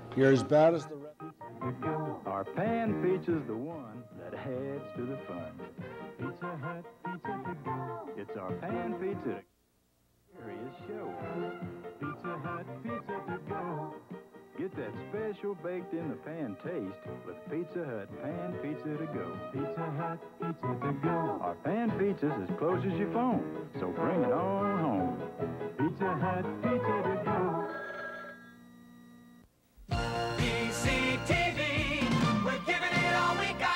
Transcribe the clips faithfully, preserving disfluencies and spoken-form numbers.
You're as bad as the rest. Our pan pizza's the one that adds to the fun. Pizza Hut, pizza to go. It's our pan pizza. Serious show. Pizza Hut, pizza to go. Get that special baked in the pan taste with Pizza Hut pan pizza to go. Pizza Hut, pizza to go. Our pan pizza's as close as your phone, so bring it on home. Pizza Hut, pizza to go. B C T V, we're giving it all we got.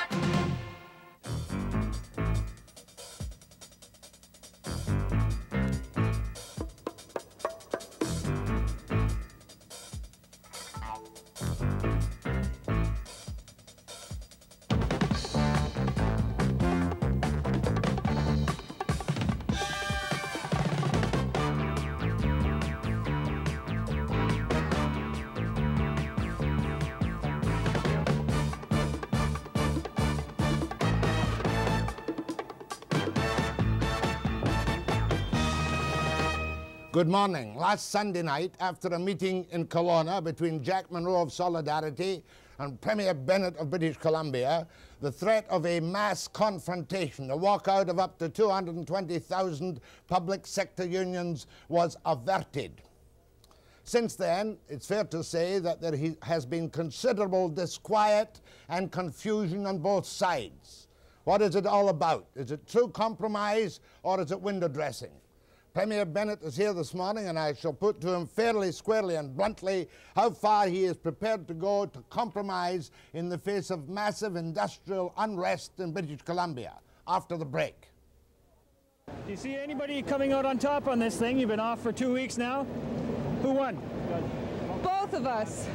Good morning. Last Sunday night, after a meeting in Kelowna between Jack Munro of Solidarity and Premier Bennett of British Columbia, the threat of a mass confrontation, a walkout of up to two hundred twenty thousand public sector unions was averted. Since then, it's fair to say that there has been considerable disquiet and confusion on both sides. What is it all about? Is it true compromise or is it window dressing? Premier Bennett is here this morning, and I shall put to him fairly squarely and bluntly how far he is prepared to go to compromise in the face of massive industrial unrest in British Columbia. After the break. Do you see anybody coming out on top on this thing? You've been off for two weeks now. Who won? Both of us.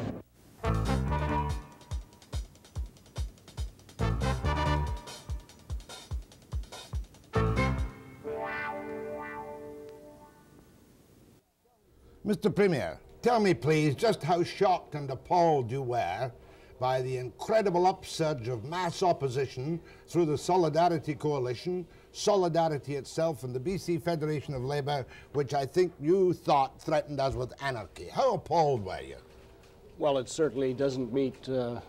Mister Premier, tell me please just how shocked and appalled you were by the incredible upsurge of mass opposition through the Solidarity Coalition, Solidarity itself and the B C Federation of Labour, which I think you thought threatened us with anarchy. How appalled were you? Well, it certainly doesn't meet uh,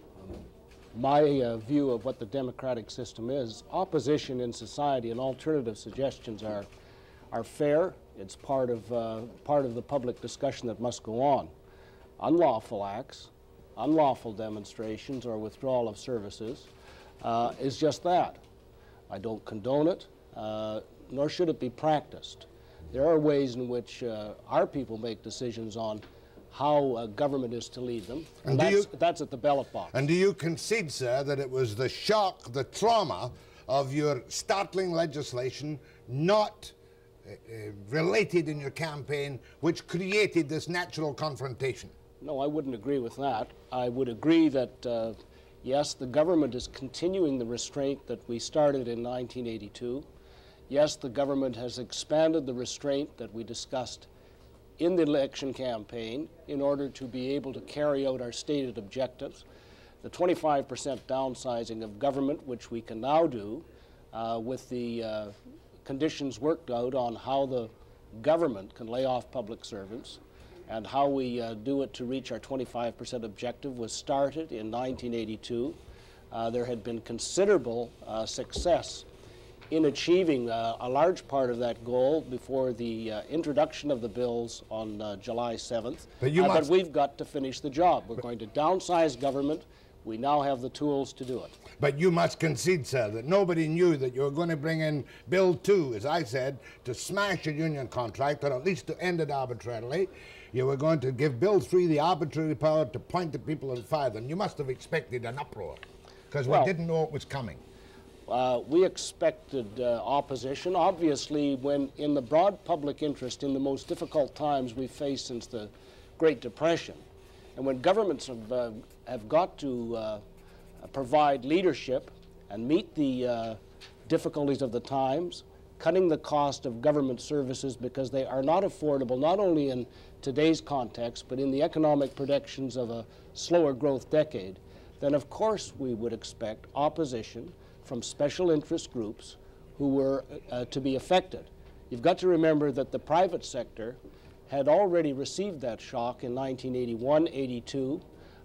my uh, view of what the democratic system is. Opposition in society and alternative suggestions are, are fair. It's part of, uh, part of the public discussion that must go on. Unlawful acts, unlawful demonstrations or withdrawal of services uh, is just that. I don't condone it, uh, nor should it be practiced. There are ways in which uh, our people make decisions on how uh, government is to lead them, and, and that's, you, that's at the ballot box. And do you concede, sir, that it was the shock, the trauma of your startling legislation not Uh, related in your campaign, which created this natural confrontation? No, I wouldn't agree with that. I would agree that, uh, yes, the government is continuing the restraint that we started in nineteen eighty-two. Yes, the government has expanded the restraint that we discussed in the election campaign in order to be able to carry out our stated objectives. The twenty-five percent downsizing of government, which we can now do uh, with the uh, conditions worked out on how the government can lay off public servants and how we uh, do it to reach our twenty-five percent objective was started in nineteen eighty-two. Uh, there had been considerable uh, success in achieving uh, a large part of that goal before the uh, introduction of the bills on uh, July seventh. But, you uh, must... but we've got to finish the job. We're but... going to downsize government. We now have the tools to do it. But you must concede, sir, that nobody knew that you were going to bring in Bill two, as I said, to smash a union contract, or at least to end it arbitrarily. You were going to give Bill three the arbitrary power to point at people and fire them. You must have expected an uproar, because well, we didn't know it was coming. Uh, we expected uh, opposition. Obviously, when in the broad public interest, in the most difficult times we've faced since the Great Depression, and when governments have, uh, have got to uh, provide leadership and meet the uh, difficulties of the times, cutting the cost of government services because they are not affordable, not only in today's context, but in the economic predictions of a slower growth decade, then of course we would expect opposition from special interest groups who were uh, to be affected. You've got to remember that the private sector had already received that shock in nineteen eighty-one, eighty-two.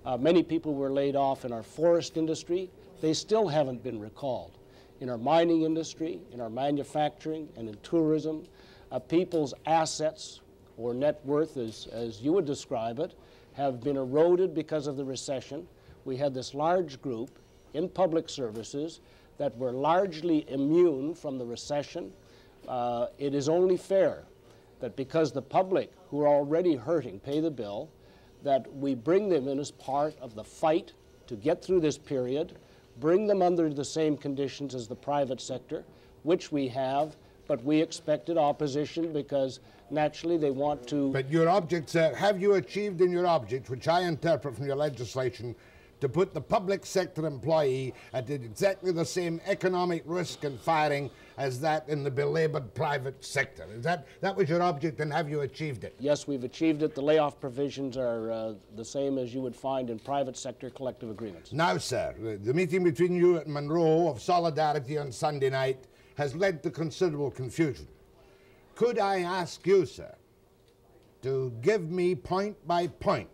Uh, many people were laid off in our forest industry. They still haven't been recalled. In our mining industry, in our manufacturing, and in tourism, uh, people's assets, or net worth as, as you would describe it, have been eroded because of the recession. We had this large group in public services that were largely immune from the recession. Uh, it is only fair that because the public, who are already hurting, pay the bill, that we bring them in as part of the fight to get through this period, bring them under the same conditions as the private sector, which we have, but we expected opposition because naturally they want to... But your objects, uh, have you achieved in your object, which I interpret from your legislation, to put the public sector employee at exactly the same economic risk and firing as that in the belabored private sector? Is that, that was your object, and have you achieved it? Yes, we've achieved it. The layoff provisions are uh, the same as you would find in private sector collective agreements. Now, sir, the, the meeting between you and Munro of Solidarity on Sunday night has led to considerable confusion. Could I ask you, sir, to give me point by point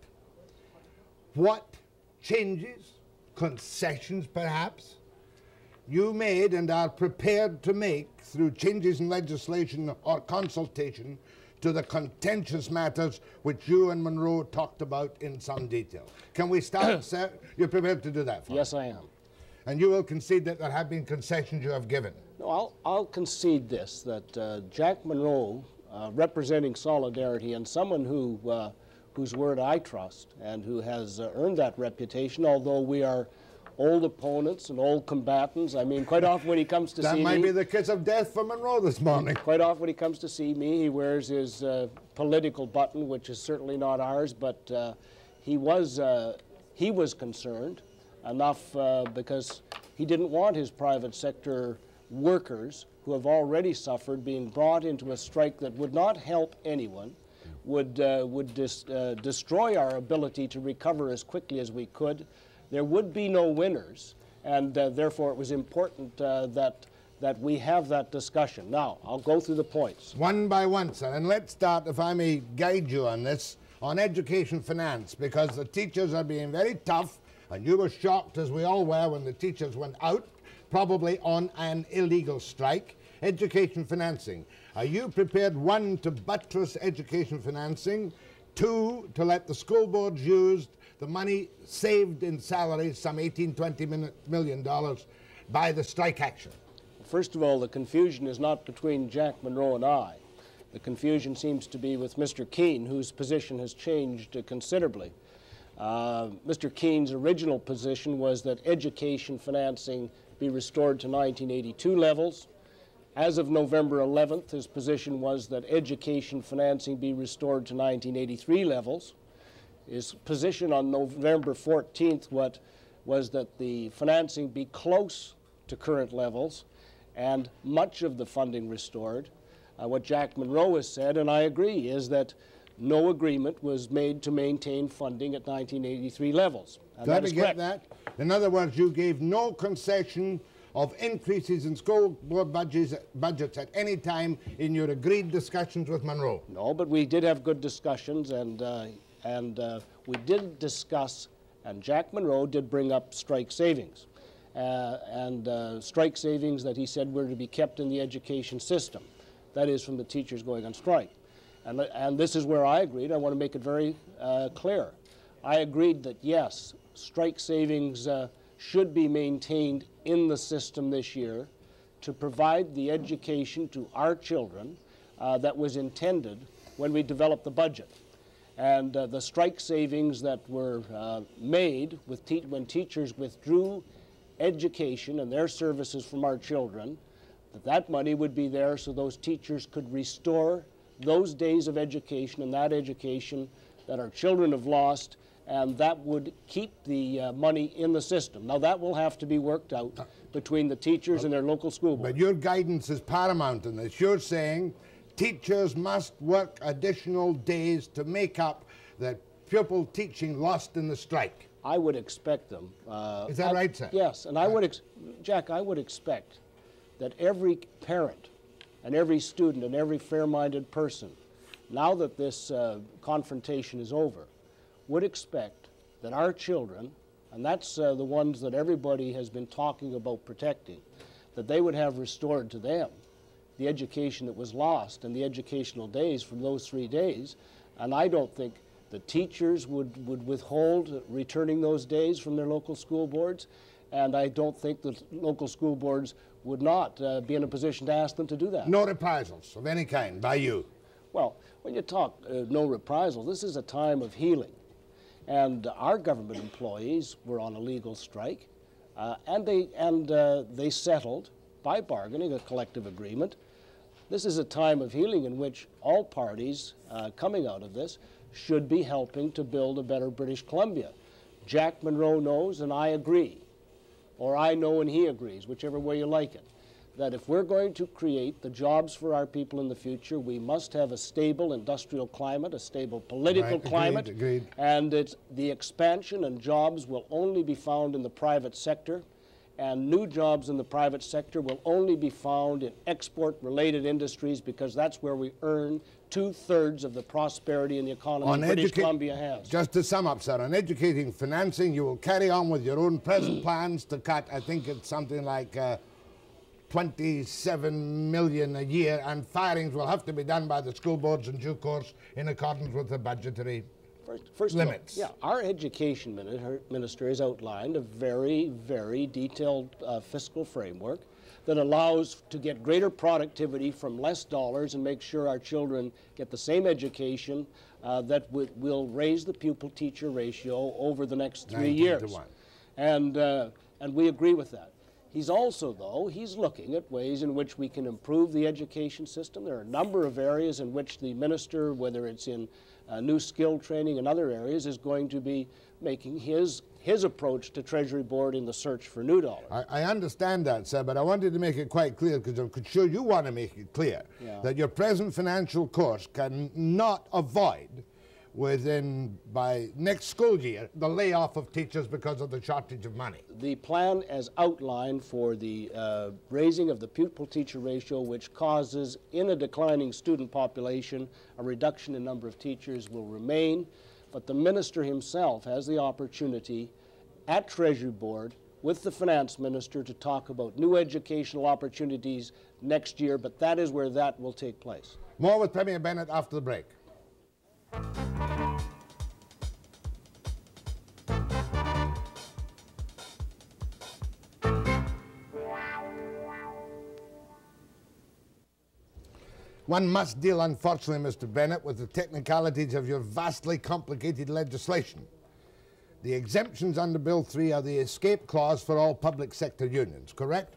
what changes, concessions perhaps, you made and are prepared to make through changes in legislation or consultation to the contentious matters which you and Munro talked about in some detail? Can we start, sir? You're prepared to do that for Yes, me? I am. And you will concede that there have been concessions you have given? No, I'll, I'll concede this, that uh, Jack Munro, uh, representing Solidarity, and someone who, uh, whose word I trust and who has uh, earned that reputation, although we are old opponents and old combatants. I mean, quite often when he comes to that see me... That might be the kiss of death for Munro this morning. Quite often when he comes to see me, he wears his uh, political button, which is certainly not ours, but uh, he, was, uh, he was concerned enough uh, because he didn't want his private sector workers, who have already suffered, being brought into a strike that would not help anyone, would, uh, would dis uh, destroy our ability to recover as quickly as we could. There would be no winners, and uh, therefore it was important uh, that, that we have that discussion. Now, I'll go through the points. One by one, sir, and let's start, if I may guide you on this, on education finance, because the teachers are being very tough, and you were shocked, as we all were, when the teachers went out, probably on an illegal strike. Education financing. Are you prepared, one, to buttress education financing, two, to let the school boards use the money saved in salaries, some eighteen, twenty million dollars, by the strike action? First of all, the confusion is not between Jack Munro and I. The confusion seems to be with Mister Keane, whose position has changed uh, considerably. Uh, Mister Keane's original position was that education financing be restored to nineteen eighty-two levels. As of November eleventh, his position was that education financing be restored to nineteen eighty-three levels. His position on November fourteenth what, was that the financing be close to current levels and much of the funding restored. Uh, what Jack Munro has said, and I agree, is that no agreement was made to maintain funding at nineteen eighty-three levels. And Let that me is get correct. that. In other words, you gave no concession of increases in school board budgets, budgets at any time in your agreed discussions with Munro. No, but we did have good discussions, and, uh, and uh, we did discuss, and Jack Munro did bring up strike savings, uh, and uh, strike savings that he said were to be kept in the education system, that is, from the teachers going on strike. And, and this is where I agreed. I want to make it very uh, clear. I agreed that, yes, strike savings uh, should be maintained in the system this year to provide the education to our children uh, that was intended when we developed the budget. And uh, the strike savings that were uh, made with te when teachers withdrew education and their services from our children, that that money would be there so those teachers could restore those days of education and that education that our children have lost, and that would keep the uh, money in the system. Now, that will have to be worked out between the teachers and their local school board. But your guidance is paramount in this. You're saying teachers must work additional days to make up the pupil teaching lost in the strike. I would expect them. Uh, is that I, right, sir? Yes, and I would, ex Jack, I would expect that every parent and every student and every fair-minded person, now that this uh, confrontation is over, would expect that our children, and that's uh, the ones that everybody has been talking about protecting, that they would have restored to them the education that was lost and the educational days from those three days. And I don't think the teachers would, would withhold returning those days from their local school boards, and I don't think the local school boards would not uh, be in a position to ask them to do that. No reprisals of any kind by you? Well, when you talk uh, no reprisals, this is a time of healing. And our government employees were on a legal strike, uh, and, they, and uh, they settled by bargaining a collective agreement. This is a time of healing in which all parties uh, coming out of this should be helping to build a better British Columbia. Jack Munro knows, and I agree, or I know and he agrees, whichever way you like it, that if we're going to create the jobs for our people in the future, we must have a stable industrial climate, a stable political right. climate, agreed, agreed. and it's, the expansion and jobs will only be found in the private sector, and new jobs in the private sector will only be found in export-related industries, because that's where we earn two-thirds of the prosperity in the economy on British educa- Columbia has. Just to sum up, sir, on educating financing, you will carry on with your own present plans to cut, I think it's something like uh, twenty-seven million a year, and firings will have to be done by the school boards in due course in accordance with the budgetary First, first limits. Of all, yeah, our education minister, minister has outlined a very, very detailed uh, fiscal framework that allows to get greater productivity from less dollars and make sure our children get the same education uh, that will raise the pupil-teacher ratio over the next three years. to one. And, uh, and we agree with that. He's also, though, he's looking at ways in which we can improve the education system. There are a number of areas in which the minister, whether it's in uh, new skill training and other areas, is going to be making his, his approach to Treasury Board in the search for new dollars. I, I understand that, sir, but I wanted to make it quite clear, because I'm sure you want to make it clear, yeah. that your present financial course can not avoid within, by next school year, the layoff of teachers because of the shortage of money. The plan as outlined for the uh, raising of the pupil-teacher ratio, which causes, in a declining student population, a reduction in number of teachers, will remain. But the minister himself has the opportunity at Treasury Board with the finance minister to talk about new educational opportunities next year, but that is where that will take place. More with Premier Bennett after the break. One must deal, unfortunately, Mister Bennett, with the technicalities of your vastly complicated legislation. The exemptions under Bill three are the escape clause for all public sector unions, correct?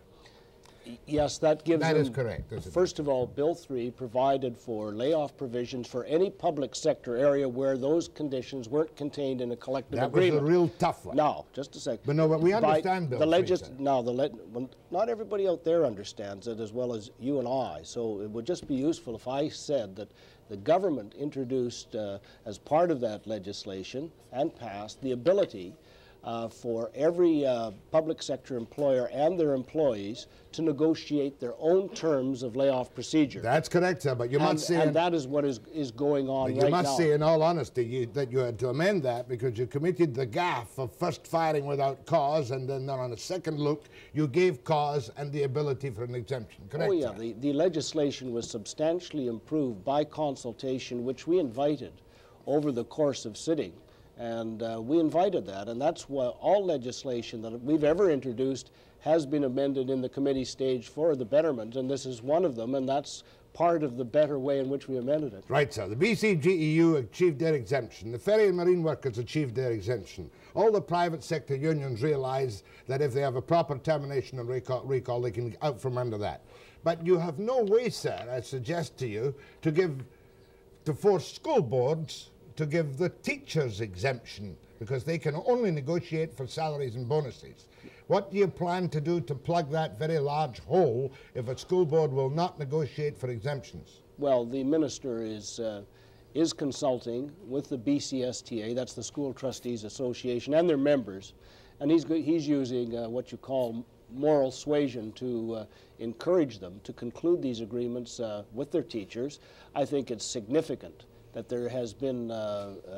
Yes, that gives That them, is correct, isn't it? First of all, Bill three provided for layoff provisions for any public sector area where those conditions weren't contained in a collective That agreement. was a real tough one. No, just a second. But no, but we By understand Bill the three, legis- sir. No, the le well, not everybody out there understands it as well as you and I, so it would just be useful if I said that the government introduced, uh, as part of that legislation and passed, the ability Uh, for every uh, public sector employer and their employees to negotiate their own terms of layoff procedure. That's correct, sir, but you and, must say... and in, that is what is, is going on but right you must now. say, in all honesty, you, that you had to amend that because you committed the gaffe of first firing without cause, and then on a second look, you gave cause and the ability for an exemption, correct, Oh, yeah, sir? the, the legislation was substantially improved by consultation, which we invited over the course of sitting. And uh, we invited that, and that's why all legislation that we've ever introduced has been amended in the committee stage for the betterment, and this is one of them, and that's part of the better way in which we amended it. Right, sir. The B C G E U achieved their exemption. The ferry and marine workers achieved their exemption. All the private sector unions realize that if they have a proper termination and recall, recall they can get out from under that. But you have no way, sir, I suggest to you, to give, to force school boards to give the teachers exemption, because they can only negotiate for salaries and bonuses. What do you plan to do to plug that very large hole if a school board will not negotiate for exemptions? Well, the minister is, uh, is consulting with the B C S T A, that's the School Trustees Association, and their members, and he's, he's using uh, what you call moral suasion to uh, encourage them to conclude these agreements uh, with their teachers. I think it's significant that there has been uh, uh,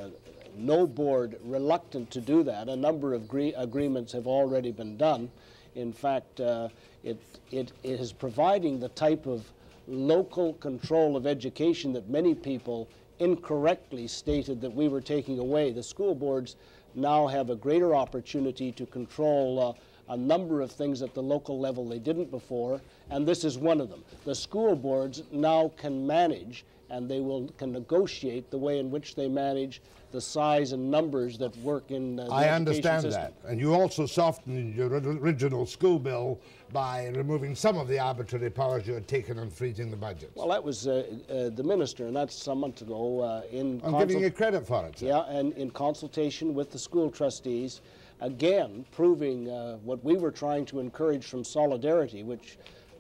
no board reluctant to do that. A number of agree agreements have already been done. In fact, uh, it, it, it is providing the type of local control of education that many people incorrectly stated that we were taking away. The school boards now have a greater opportunity to control uh, a number of things at the local level they didn't before, and this is one of them. The school boards now can manage, and they will can negotiate the way in which they manage the size and numbers that work in uh, the I education understand system. that. And you also softened your original school bill by removing some of the arbitrary powers you had taken on freezing the budgets. Well, that was uh, uh, the minister, and that's some months ago. Uh, in I'm giving you credit for it, sir. Yeah, and in consultation with the school trustees, again, proving uh, what we were trying to encourage from Solidarity, which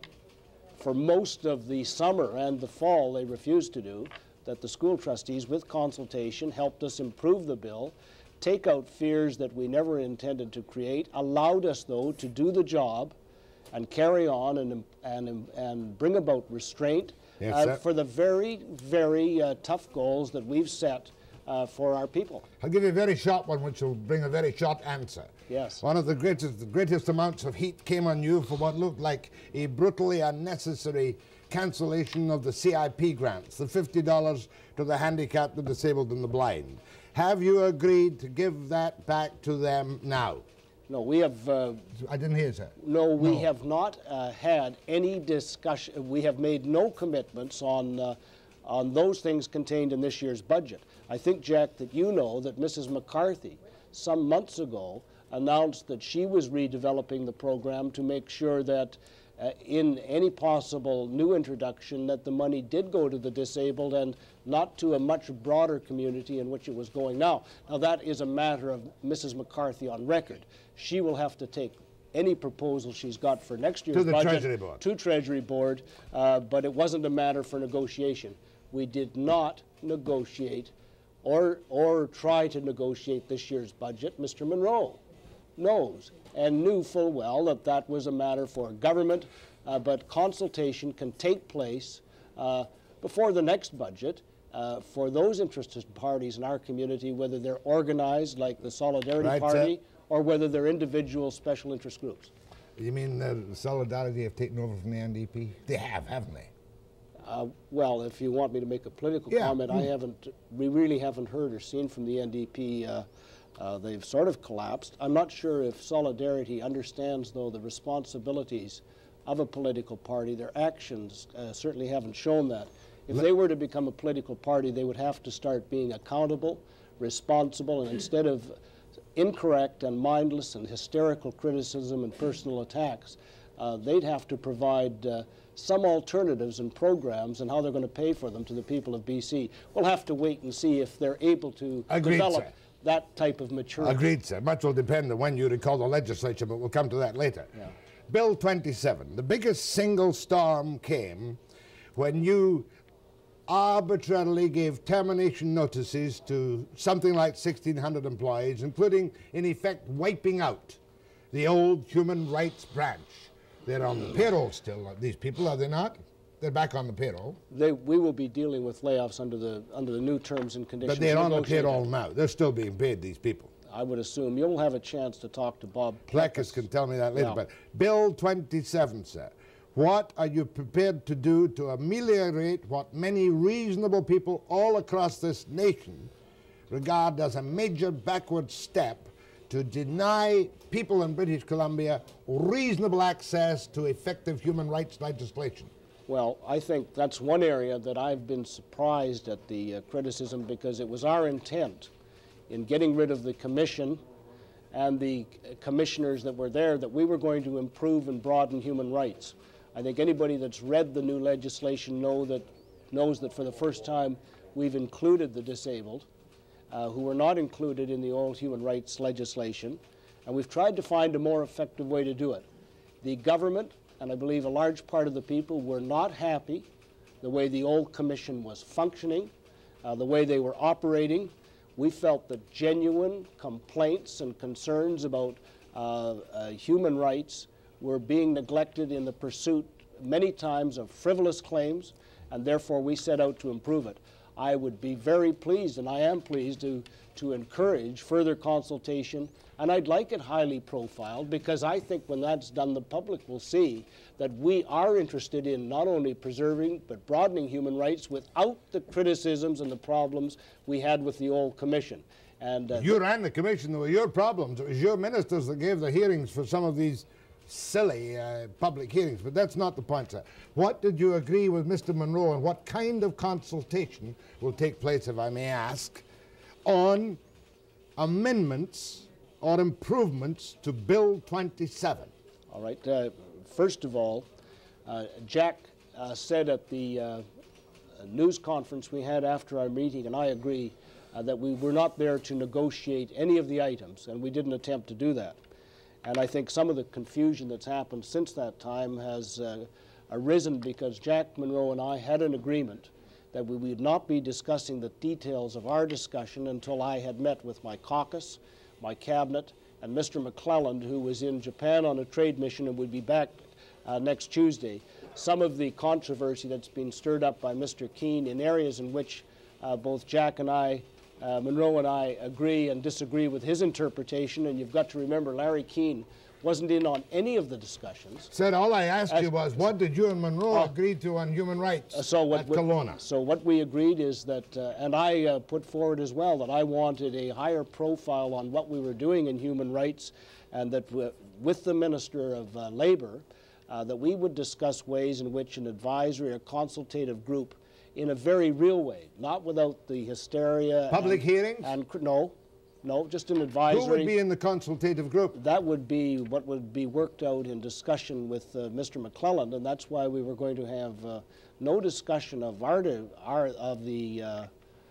for most of the summer and the fall they refused to do, that the school trustees, with consultation, helped us improve the bill, take out fears that we never intended to create, allowed us, though, to do the job and carry on and, and, and bring about restraint yes, uh, for the very, very uh, tough goals that we've set uh, for our people. I'll give you a very short one, which will bring a very short answer. Yes. One of the greatest, the greatest amounts of heat came on you for what looked like a brutally unnecessary cancellation of the C I P grants, the fifty dollars to the handicapped, the disabled, and the blind. Have you agreed to give that back to them now? No, we have... Uh, I didn't hear that. No, we No. have not uh, had any discussion. We have made no commitments on, uh, on those things contained in this year's budget. I think, Jack, that you know that Missus McCarthy, some months ago, announced that she was redeveloping the program to make sure that uh, in any possible new introduction that the money did go to the disabled and not to a much broader community in which it was going now. Now that is a matter of Missus McCarthy on record. She will have to take any proposal she's got for next year's to the budget Treasury Board. to Treasury Board, uh, but it wasn't a matter for negotiation. We did not negotiate or, or try to negotiate this year's budget. Mister Munro knows and knew full well that that was a matter for government, uh, but consultation can take place uh, before the next budget uh, for those interested parties in our community, whether they're organized like the Solidarity Right, Party sir. or whether they're individual special interest groups. You mean uh, Solidarity have taken over from the N D P? They have, haven't they? Uh, well, if you want me to make a political Yeah. comment, I haven't, we really haven't heard or seen from the N D P. Uh, uh, they've sort of collapsed. I'm not sure if Solidarity understands, though, the responsibilities of a political party. Their actions uh, certainly haven't shown that. If they were to become a political party, they would have to start being accountable, responsible, and instead of incorrect and mindless and hysterical criticism and personal attacks, uh, they'd have to provide uh, some alternatives and programs and how they're going to pay for them to the people of B C. We'll have to wait and see if they're able to Agreed, develop sir. that type of maturity. Agreed, sir. Much will depend on when you recall the legislature, but we'll come to that later. Yeah. Bill twenty-seven, the biggest single storm came when you arbitrarily gave termination notices to something like sixteen hundred employees, including, in effect, wiping out the old human rights branch. They're on the payroll still, these people, are they not? They're back on the payroll. They, we will be dealing with layoffs under the under the new terms and conditions. But they're on the negotiated. payroll now. They're still being paid, these people. I would assume you'll have a chance to talk to Bob Pleacas can tell me that later. Yeah. But Bill twenty-seven, sir, what are you prepared to do to ameliorate what many reasonable people all across this nation regard as a major backward step to deny people in British Columbia reasonable access to effective human rights legislation? Well, I think that's one area that I've been surprised at the uh, criticism, because it was our intent in getting rid of the commission and the uh, commissioners that were there that we were going to improve and broaden human rights. I think anybody that's read the new legislation know that, knows that for the first time we've included the disabled, uh, who were not included in the old human rights legislation, and we've tried to find a more effective way to do it. The government, and I believe a large part of the people, were not happy the way the old commission was functioning, uh, the way they were operating. We felt that genuine complaints and concerns about uh, uh, human rights were being neglected in the pursuit many times of frivolous claims, and therefore we set out to improve it. I would be very pleased, and I am pleased, to, to encourage further consultation. And I'd like it highly profiled, because I think when that's done, the public will see that we are interested in not only preserving but broadening human rights without the criticisms and the problems we had with the old commission. And uh, you ran the commission. There were your problems. It was your ministers that gave the hearings for some of these silly uh, public hearings. But that's not the point, sir. What did you agree with Mister Munro, and what kind of consultation will take place, if I may ask, on amendments or improvements to Bill twenty-seven? All right. Uh, first of all, uh, Jack uh, said at the uh, news conference we had after our meeting, and I agree, uh, that we were not there to negotiate any of the items, and we didn't attempt to do that. And I think some of the confusion that's happened since that time has uh, arisen because Jack Munro and I had an agreement that we would not be discussing the details of our discussion until I had met with my caucus, my cabinet, and Mister McClelland, who was in Japan on a trade mission and would be back uh, next Tuesday. Some of the controversy that's been stirred up by Mister Keane in areas in which uh, both Jack and I, uh, Munro and I, agree and disagree with his interpretation, and you've got to remember Larry Keane wasn't in on any of the discussions. Said all I asked As, you was, what did you and Munro uh, agree to on human rights uh, so what, at Kelowna? So what we agreed is that, uh, and I uh, put forward as well, that I wanted a higher profile on what we were doing in human rights, and that with the Minister of uh, Labour, uh, that we would discuss ways in which an advisory or consultative group, in a very real way, not without the hysteria. Public and, hearings? And, no, no, just an advisory. Who would be in the consultative group? That would be what would be worked out in discussion with uh, Mister McClelland, and that's why we were going to have uh, no discussion of our, our of the uh,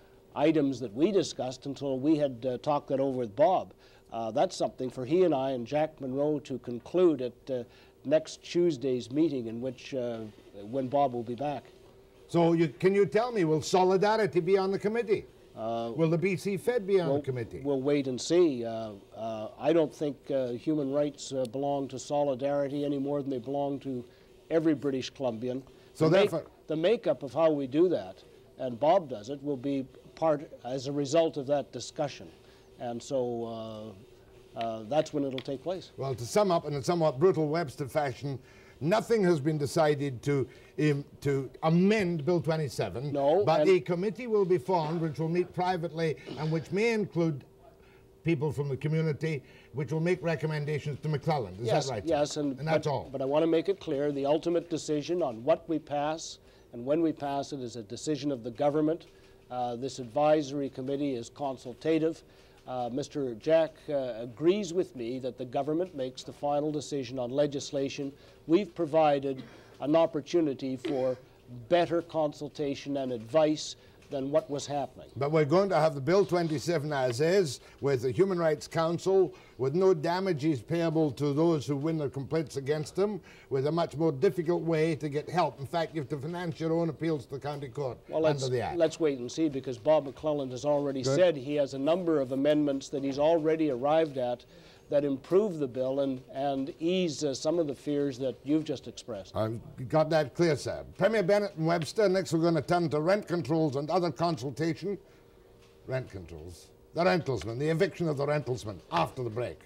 items that we discussed until we had uh, talked that over with Bob. Uh, that's something for he and I and Jack Munro to conclude at uh, next Tuesday's meeting, in which uh, when Bob will be back. So you, can you tell me, will Solidarity be on the committee? Uh, will the B C Fed be on we'll, the committee? We'll wait and see. Uh, uh, I don't think uh, human rights uh, belong to Solidarity any more than they belong to every British Columbian. So the, therefore, make, the makeup of how we do that, and Bob does it, will be part as a result of that discussion. And so uh, uh, that's when it'll take place. Well, to sum up in a somewhat brutal Webster fashion, nothing has been decided to um, to amend Bill twenty-seven. No. But a committee will be formed which will meet privately and which may include people from the community, which will make recommendations to McClelland. Is yes, that right? Yes, and, and that's but, all. But I want to make it clear, the ultimate decision on what we pass and when we pass it is a decision of the government. Uh, this advisory committee is consultative. Uh, Mister Jack uh, agrees with me that the government makes the final decision on legislation. We've provided an opportunity for better consultation and advice than what was happening. But we're going to have the Bill twenty-seven as is, with the Human Rights Council, with no damages payable to those who win their complaints against them, with a much more difficult way to get help. In fact, you have to finance your own appeals to the county court well, let's, under the Act. Let's wait and see, because Bob McClelland has already Good. said he has a number of amendments that he's already arrived at that improve the bill and, and ease uh, some of the fears that you've just expressed. I've got that clear, sir. Premier Bennett and Webster. Next we're going to turn to rent controls and other consultation. Rent controls. The Rentalsman, the eviction of the Rentalsman, after the break.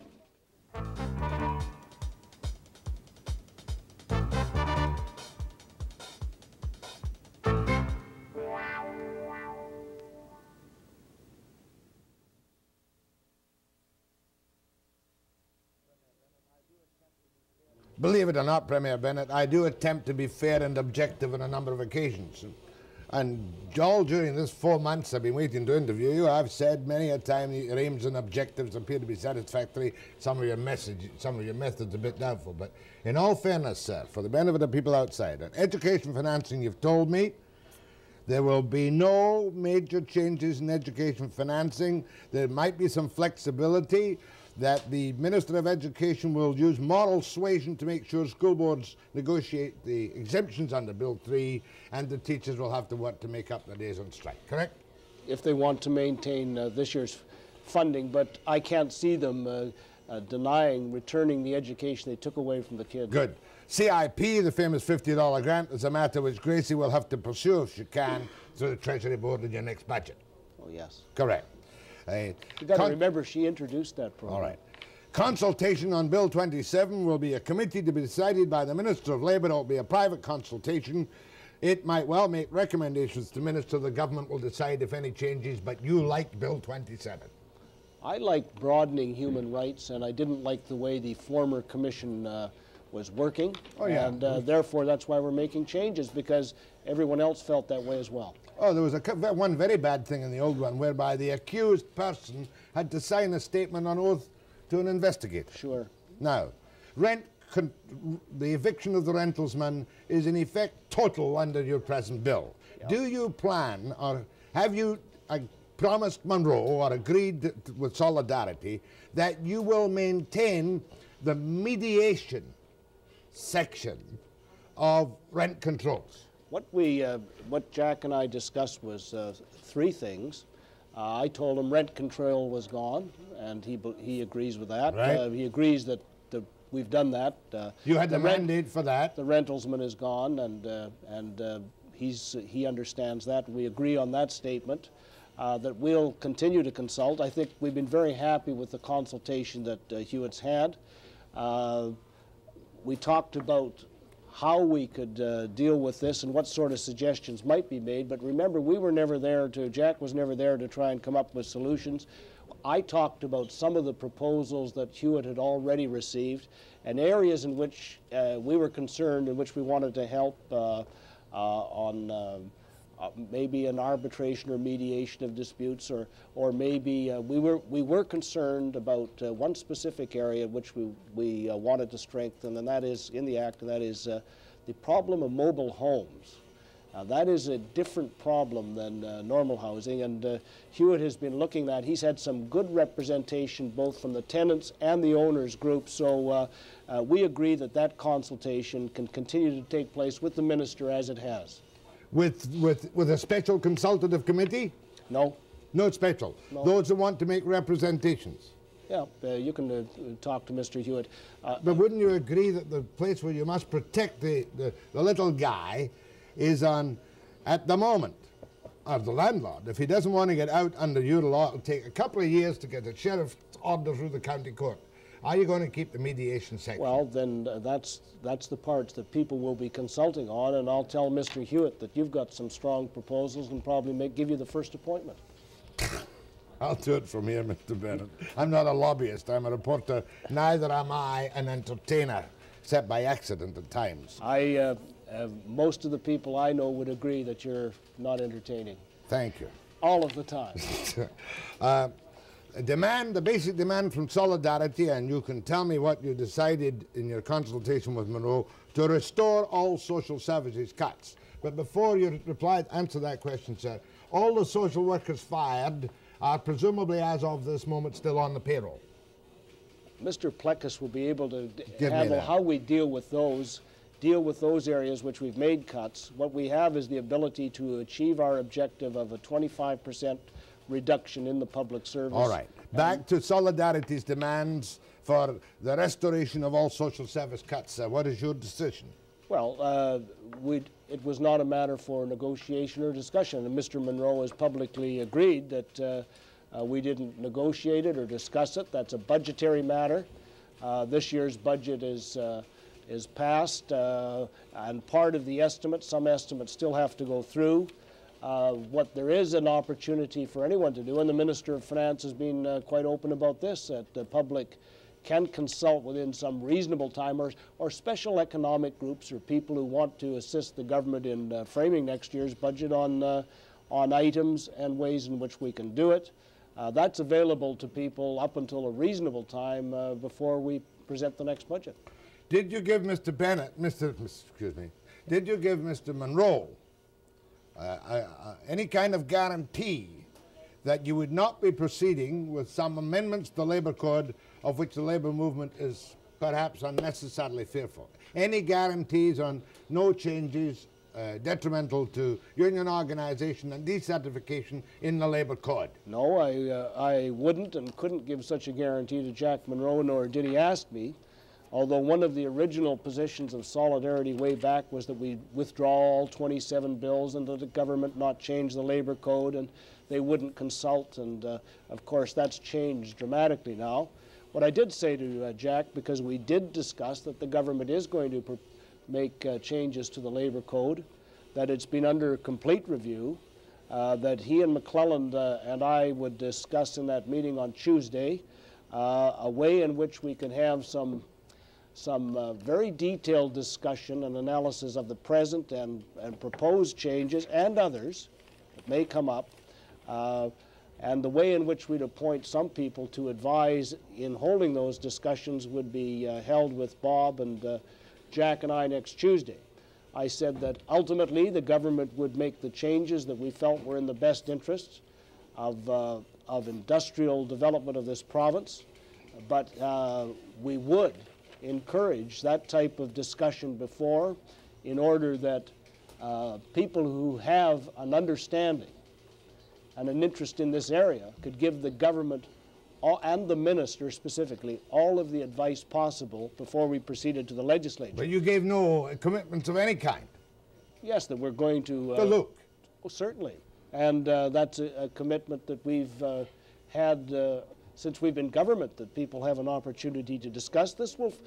Believe it or not, Premier Bennett, I do attempt to be fair and objective on a number of occasions. And all during this four months I've been waiting to interview you, I've said many a time your aims and objectives appear to be satisfactory. Some of your message, some of your methods a bit doubtful. But in all fairness, sir, for the benefit of people outside, on education financing, you've told me there will be no major changes in education financing. There might be some flexibility, that the Minister of Education will use moral suasion to make sure school boards negotiate the exemptions under Bill three, and the teachers will have to work to make up their days on strike, correct? If they want to maintain uh, this year's funding, but I can't see them uh, uh, denying returning the education they took away from the kids. Good. C I P, the famous fifty dollar grant, is a matter which Gracie will have to pursue if she can through the Treasury Board in your next budget. Oh, yes. Correct. Uh, You've got to remember she introduced that program. all right. Consultation on Bill twenty-seven will be a committee to be decided by the Minister of Labour. It will be a private consultation. It might well make recommendations to the Minister. The government will decide if any changes, but you liked Bill twenty-seven. I liked broadening human rights, and I didn't like the way the former commission uh, was working. Oh, yeah. And uh, therefore, that's why we're making changes, because everyone else felt that way as well. Oh, there was a, one very bad thing in the old one, whereby the accused person had to sign a statement on oath to an investigator. Sure. Now, rent, con the eviction of the rentalsman is in effect total under your present bill. Yep. Do you plan, or have you uh, promised Munro or agreed with Solidarity that you will maintain the mediation section of rent controls? What we, uh, what Jack and I discussed was uh, three things. Uh, I told him rent control was gone, and he he agrees with that. Right. Uh, he agrees that the, we've done that. Uh, you had the, the rent, mandate for that. The rentalsman is gone, and uh, and uh, he's he understands that. We agree on that statement. Uh, that we'll continue to consult. I think we've been very happy with the consultation that uh, Hewitt's had. Uh, we talked about how we could uh, deal with this and what sort of suggestions might be made. But remember, we were never there to, Jack was never there to try and come up with solutions. I talked about some of the proposals that Hewitt had already received and areas in which uh, we were concerned, in which we wanted to help uh, uh, on uh, uh, maybe an arbitration or mediation of disputes, or, or maybe uh, we were we were concerned about uh, one specific area which we we uh, wanted to strengthen, and that is in the Act, and that is uh, the problem of mobile homes. Uh, that is a different problem than uh, normal housing, and uh, Hewitt has been looking at. He's had some good representation both from the tenants and the owners group. So uh, uh, we agree that that consultation can continue to take place with the minister as it has. With, with, with a special consultative committee? No. No special? No. Those who want to make representations? Yeah, uh, you can uh, talk to Mister Hewitt. Uh, but wouldn't you agree that the place where you must protect the, the, the little guy is on, at the moment, or the landlord? If he doesn't want to get out under your law, it'll take a couple of years to get a sheriff's order through the county court. Are you going to keep the mediation section? Well, then uh, that's that's the parts that people will be consulting on, and I'll tell Mister Hewitt that you've got some strong proposals and probably make, give you the first appointment. I'll do it from here, Mister Bennett. I'm not a lobbyist. I'm a reporter. Neither am I an entertainer, except by accident at times. I, uh, uh, most of the people I know would agree that you're not entertaining. Thank you. All of the time. uh, a demand, the basic demand from Solidarity, and you can tell me what you decided in your consultation with Munro, to restore all social services cuts. But before you reply, answer that question, sir, all the social workers fired are presumably, as of this moment, still on the payroll. Mister Pleacas will be able to Give handle how we deal with those, deal with those areas which we've made cuts. What we have is the ability to achieve our objective of a twenty-five percent reduction in the public service. All right. Back to Solidarity's demands for the restoration of all social service cuts. Uh, what is your decision? Well, uh, we'd, it was not a matter for negotiation or discussion, and Mister Munro has publicly agreed that uh, uh, we didn't negotiate it or discuss it. That's a budgetary matter. Uh, this year's budget is, uh, is passed, uh, and part of the estimate, some estimates still have to go through. Uh, what there is an opportunity for anyone to do, and the Minister of Finance has been uh, quite open about this, that the public can consult within some reasonable time, or, or special economic groups or people who want to assist the government in uh, framing next year's budget on, uh, on items and ways in which we can do it. Uh, that's available to people up until a reasonable time uh, before we present the next budget. Did you give Mister Bennett, Mister excuse me, did you give Mister Munro uh, uh, any kind of guarantee that you would not be proceeding with some amendments to the Labour Code of which the Labour movement is perhaps unnecessarily fearful? Any guarantees on no changes uh, detrimental to union organisation and decertification in the Labour Code? No, I, uh, I wouldn't and couldn't give such a guarantee to Jack Munro, nor did he ask me. although one of the original positions of Solidarity way back was that we withdraw all twenty-seven bills and that the government not change the labor code and they wouldn't consult, and uh, of course that's changed dramatically now. What I did say to uh, Jack, because we did discuss that the government is going to make uh, changes to the labor code, that it's been under complete review, uh, that he and McClelland uh, and I would discuss in that meeting on Tuesday uh, a way in which we can have some, some uh, very detailed discussion and analysis of the present and, and proposed changes and others that may come up, uh, and the way in which we'd appoint some people to advise in holding those discussions would be uh, held with Bob and uh, Jack and I next Tuesday. I said that ultimately the government would make the changes that we felt were in the best interests of, uh, of industrial development of this province, but uh, we would encourage that type of discussion before in order that uh, people who have an understanding and an interest in this area could give the government all, and the minister specifically all of the advice possible before we proceeded to the legislature. But you gave no commitments of any kind. Yes, that we're going to... Uh, to look. Oh, certainly. And uh, that's a, a commitment that we've uh, had uh, since we've been government, that people have an opportunity to discuss this. We'll,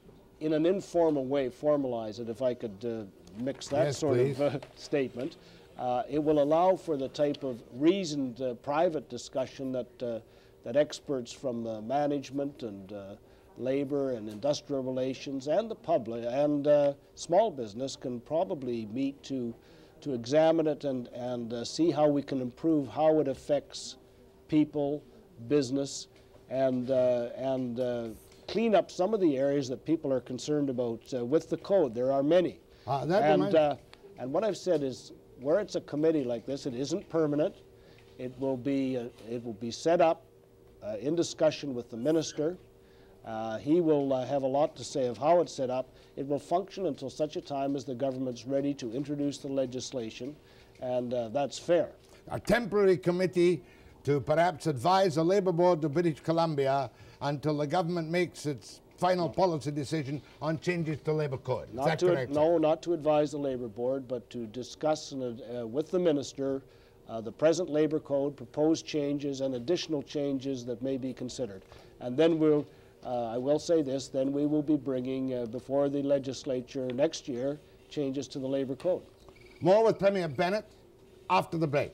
in an informal way, formalize it, if I could uh, mix that yes, sort please. of uh, statement. Uh, it will allow for the type of reasoned uh, private discussion that, uh, that experts from uh, management and uh, labor and industrial relations and the public and uh, small business can probably meet to, to examine it and, and uh, see how we can improve how it affects people, business, and, uh, and uh, clean up some of the areas that people are concerned about uh, with the code. There are many. Uh, that and, uh, and what I've said is, where it's a committee like this, it isn't permanent. It will be, uh, it will be set up uh, in discussion with the minister. Uh, he will uh, have a lot to say of how it's set up. It will function until such a time as the government's ready to introduce the legislation, and uh, that's fair. A temporary committee to perhaps advise the Labour Board of British Columbia until the government makes its final policy decision on changes to Labour Code. Is Not that to, correct? no, not to advise the Labour Board, but to discuss and, uh, with the minister uh, the present Labour Code, proposed changes and additional changes that may be considered. And then we'll, uh, I will say this, then we will be bringing uh, before the legislature next year changes to the Labour Code. More with Premier Bennett after the break.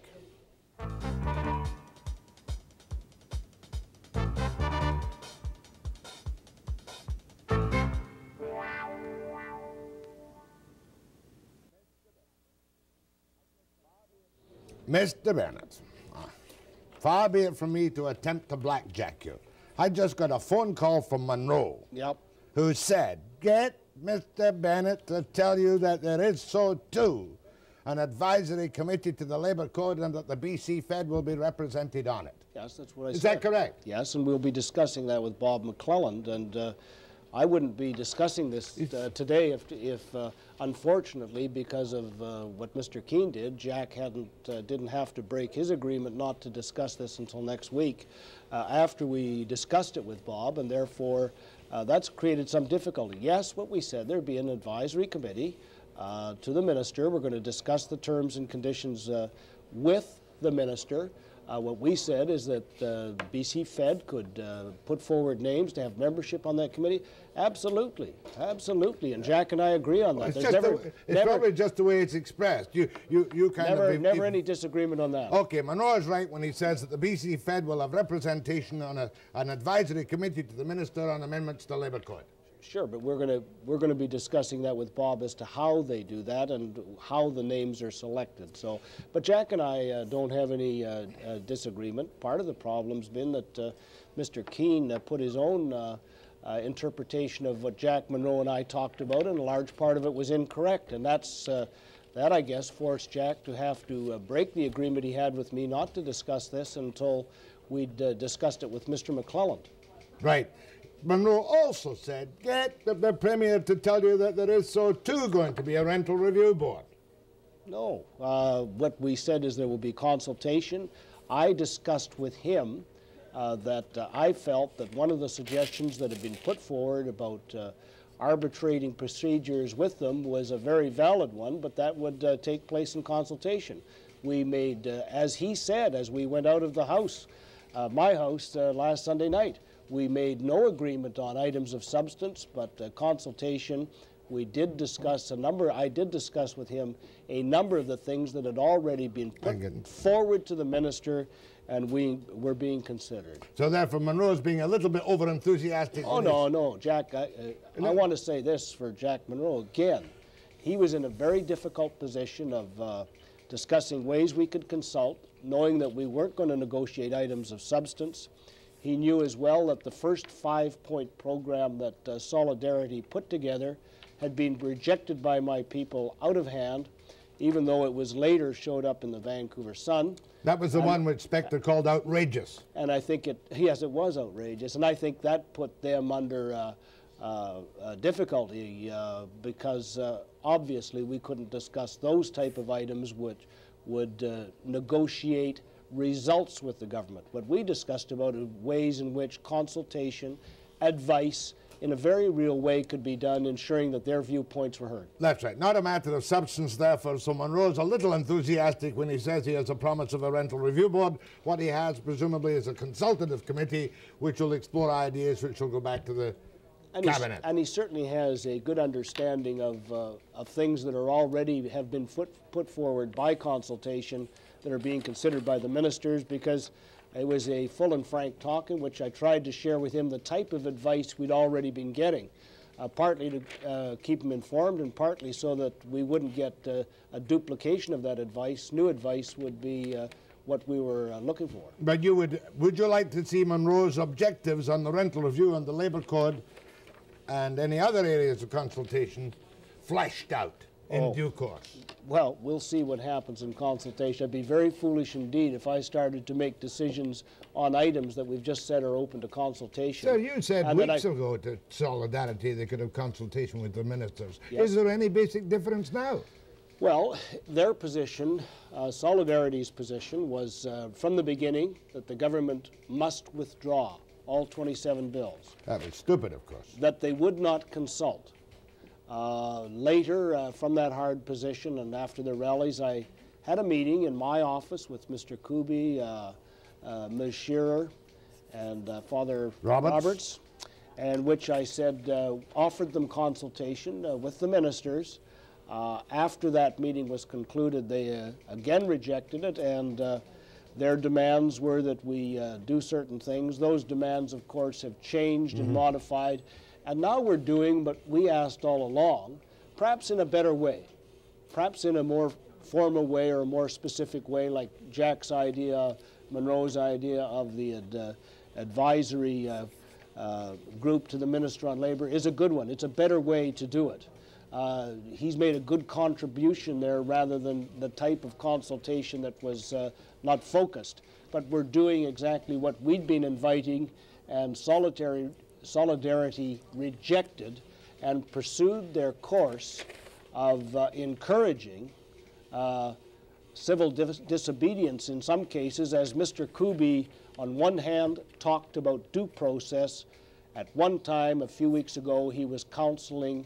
Mister Bennett, far be it from me to attempt to blackjack you. I just got a phone call from Munro, Yep. who said, get Mister Bennett to tell you that there is so too an advisory committee to the Labour Code and that the B C Fed will be represented on it. Yes, that's what I Is said. that correct? Yes, and we'll be discussing that with Bob McClelland, and uh, I wouldn't be discussing this uh, today if, if uh, unfortunately, because of uh, what Mister Keane did, Jack hadn't, uh, didn't have to break his agreement not to discuss this until next week uh, after we discussed it with Bob, and therefore uh, that's created some difficulty. Yes, what we said, there'd be an advisory committee uh, to the minister. We're going to discuss the terms and conditions uh, with the minister. Uh, what we said is that uh, B C Fed could uh, put forward names to have membership on that committee. Absolutely, absolutely, and Jack and I agree on that. It's, There's just never, the, it's never, probably just the way it's expressed. You, you, you kind never, of... never any disagreement on that. Okay, Munro is right when he says that the B C Fed will have representation on a, an advisory committee to the minister on amendments to Labour Code. Sure, but we're going to we're going to be discussing that with Bob as to how they do that and how the names are selected. So, but Jack and I uh, don't have any uh, uh, disagreement. Part of the problem's been that uh, Mister Keane uh, put his own uh, uh, interpretation of what Jack Munro and I talked about, and a large part of it was incorrect, and that's uh, that I guess forced Jack to have to uh, break the agreement he had with me not to discuss this until we'd uh, discussed it with Mister McClelland. Right. Munro also said, get the, the Premier to tell you that there is so too going to be a rental review board. No. Uh, what we said is there will be consultation. I discussed with him uh, that uh, I felt that one of the suggestions that had been put forward about uh, arbitrating procedures with them was a very valid one, but that would uh, take place in consultation. We made, uh, as he said, as we went out of the house, uh, my house uh, last Sunday night, we made no agreement on items of substance, but uh, consultation. We did discuss a number, I did discuss with him a number of the things that had already been put forward to the minister, and we were being considered. So therefore Munro's being a little bit over-enthusiastic. Oh, no, no, Jack, I, uh, I want to say this for Jack Munro again. He was in a very difficult position of uh, discussing ways we could consult, knowing that we weren't going to negotiate items of substance. He knew as well that the first five-point program that uh, Solidarity put together had been rejected by my people out of hand, even though it was later showed up in the Vancouver Sun. That was the and, one which Spectre called outrageous. And I think it, yes, it was outrageous, and I think that put them under uh, uh, uh, difficulty uh, because uh, obviously we couldn't discuss those type of items which would uh, negotiate results with the government. What we discussed about are ways in which consultation, advice, in a very real way could be done, ensuring that their viewpoints were heard. That's right. Not a matter of substance, therefore. So Munro's a little enthusiastic when he says he has a promise of a rental review board. What he has, presumably, is a consultative committee which will explore ideas which will go back to the and cabinet. And he certainly has a good understanding of, uh, of things that are already have been put, put forward by consultation that are being considered by the ministers, because it was a full and frank talk in which I tried to share with him the type of advice we'd already been getting, uh, partly to uh, keep him informed and partly so that we wouldn't get uh, a duplication of that advice. New advice would be uh, what we were uh, looking for. But you would, would you like to see Munro's objectives on the rental review and the Labour Code and any other areas of consultation fleshed out in Oh. due course? Well, we'll see what happens in consultation. I'd be very foolish indeed if I started to make decisions on items that we've just said are open to consultation. So you said And then weeks I- ago to Solidarity they could have consultation with the ministers. Yes. Is there any basic difference now? Well, their position, uh, Solidarity's position, was uh, from the beginning that the government must withdraw all twenty-seven bills, That was stupid, of course. that they would not consult. Uh, later, uh, from that hard position and after the rallies, I had a meeting in my office with Mister Kuby, uh, uh, Miz Shearer, and uh, Father Roberts. Roberts, and which I said uh, offered them consultation uh, with the ministers. Uh, after that meeting was concluded, they uh, again rejected it, and uh, their demands were that we uh, do certain things. Those demands, of course, have changed Mm-hmm. and modified. And now we're doing what we asked all along, perhaps in a better way, perhaps in a more formal way or a more specific way, like Jack's idea, Munro's idea of the ad, uh, advisory uh, uh, group to the Minister on Labour is a good one. It's a better way to do it. Uh, he's made a good contribution there rather than the type of consultation that was uh, not focused. But we're doing exactly what we'd been inviting, and Solidarity Solidarity rejected and pursued their course of uh, encouraging uh, civil dis disobedience in some cases, as Mister Kuby on one hand talked about due process. At one time, a few weeks ago, he was counseling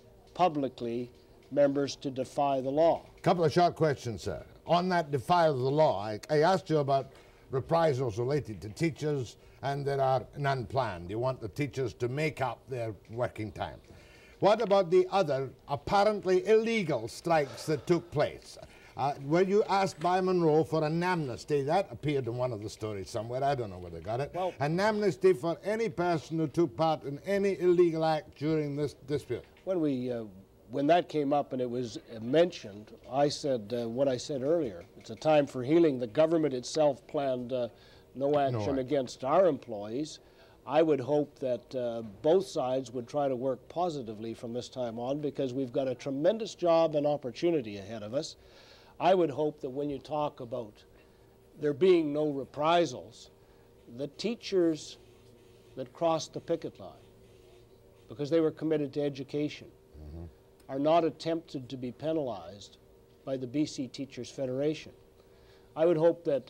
publicly members to defy the law. A couple of short questions, sir. On that defile of the law, I, I asked you about reprisals related to teachers, and there are none planned. You want the teachers to make up their working time. What about the other apparently illegal strikes that took place? Uh, were you asked by Munro for an amnesty? That appeared in one of the stories somewhere. I don't know where they got it. Well, an amnesty for any person who took part in any illegal act during this dispute. When we, uh, when that came up and it was uh, mentioned, I said uh, what I said earlier. It's a time for healing. The government itself planned uh, no action action. against our employees. I would hope that uh, both sides would try to work positively from this time on, because we've got a tremendous job and opportunity ahead of us. I would hope that when you talk about there being no reprisals, the teachers that crossed the picket line, because they were committed to education, mm-hmm. are not attempted to be penalized by the B C Teachers Federation. I would hope that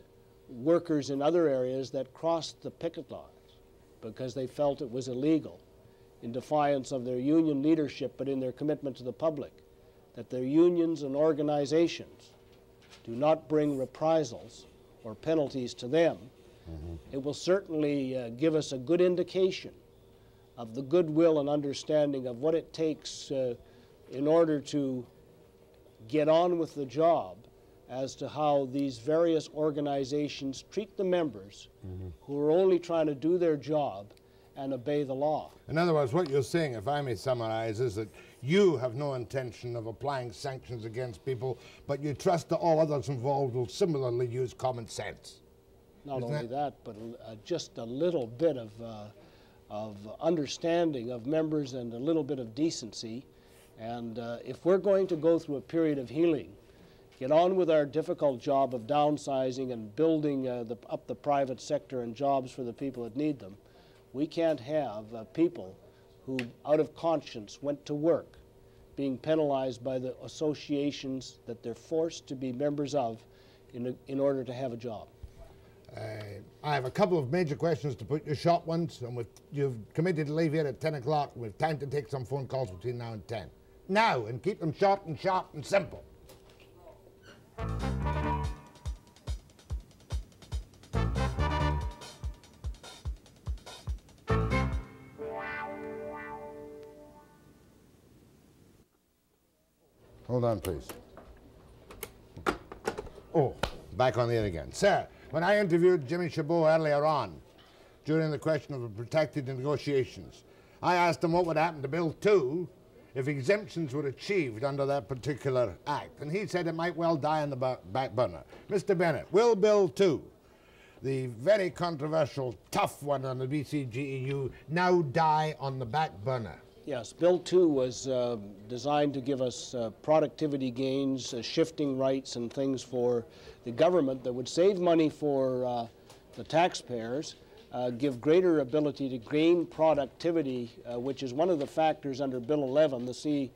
workers in other areas that crossed the picket lines because they felt it was illegal in defiance of their union leadership, but in their commitment to the public, that their unions and organizations do not bring reprisals or penalties to them. Mm-hmm. It will certainly uh, give us a good indication of the goodwill and understanding of what it takes uh, in order to get on with the job as to how these various organizations treat the members mm-hmm. who are only trying to do their job and obey the law. In other words, what you're saying, if I may summarize, is that you have no intention of applying sanctions against people, but you trust that all others involved will similarly use common sense. Not Isn't only that, that, but uh, just a little bit of, uh, of understanding of members and a little bit of decency. And uh, if we're going to go through a period of healing, get on with our difficult job of downsizing and building uh, the, up the private sector and jobs for the people that need them, we can't have uh, people who, out of conscience, went to work being penalized by the associations that they're forced to be members of in, a, in order to have a job. Uh, I have a couple of major questions to put you, short ones, and with, you've committed to leave here at ten o'clock. We have time to take some phone calls between now and ten. Now, and keep them short and sharp and simple. Hold on, please. Oh, back on the air again. Sir, when I interviewed Jimmy Chabot earlier on, during the question of the protected negotiations, I asked him what would happen to Bill two if exemptions were achieved under that particular act. And he said it might well die on the back burner. Mister Bennett, will Bill two, the very controversial, tough one on the B C G E U, now die on the back burner? Yes, Bill two was uh, designed to give us uh, productivity gains, uh, shifting rights and things for the government that would save money for uh, the taxpayers, uh, give greater ability to gain productivity, uh, which is one of the factors under Bill eleven, the C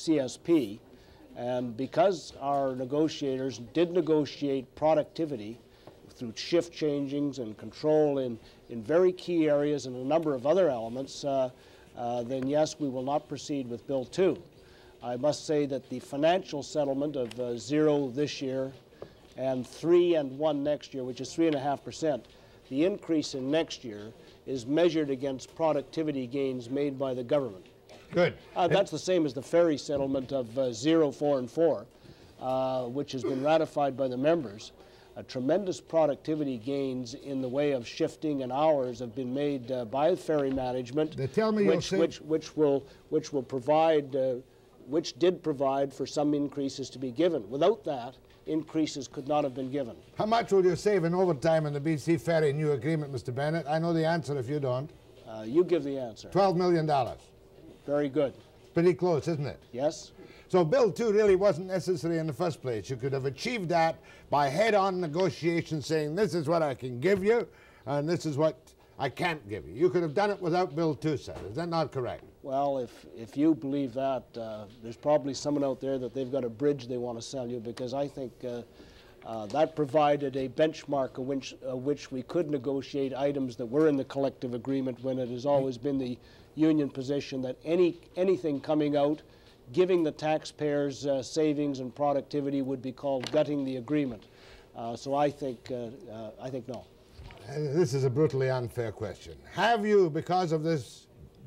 CSP. And because our negotiators did negotiate productivity through shift changings and control in, in very key areas and a number of other elements, uh, Uh, then yes, we will not proceed with Bill two. I must say that the financial settlement of uh, zero this year and three and one next year, which is three and a half percent, the increase in next year is measured against productivity gains made by the government. Good. Uh, that's the same as the ferry settlement of uh, zero, four, and four, uh, which has been ratified by the members. Uh, tremendous productivity gains in the way of shifting and hours have been made uh, by ferry management. They tell me which, you'll which, which will which will provide, uh, which did provide for some increases to be given. Without that, increases could not have been given. How much will you save in overtime in the B C Ferry new agreement, Mister Bennett? I know the answer if you don't. Uh, you give the answer. Twelve million dollars. Very good. Pretty close, isn't it? Yes. So Bill two really wasn't necessary in the first place. You could have achieved that by head-on negotiations saying, this is what I can give you, and this is what I can't give you. You could have done it without Bill two, sir. Is that not correct? Well, if, if you believe that, uh, there's probably someone out there that they've got a bridge they want to sell you, because I think uh, uh, that provided a benchmark of which, uh, which we could negotiate items that were in the collective agreement, when it has always been the union position that any anything coming out giving the taxpayers uh, savings and productivity would be called gutting the agreement. Uh, so I think, uh, uh, I think no. Uh, this is a brutally unfair question. Have you, because of this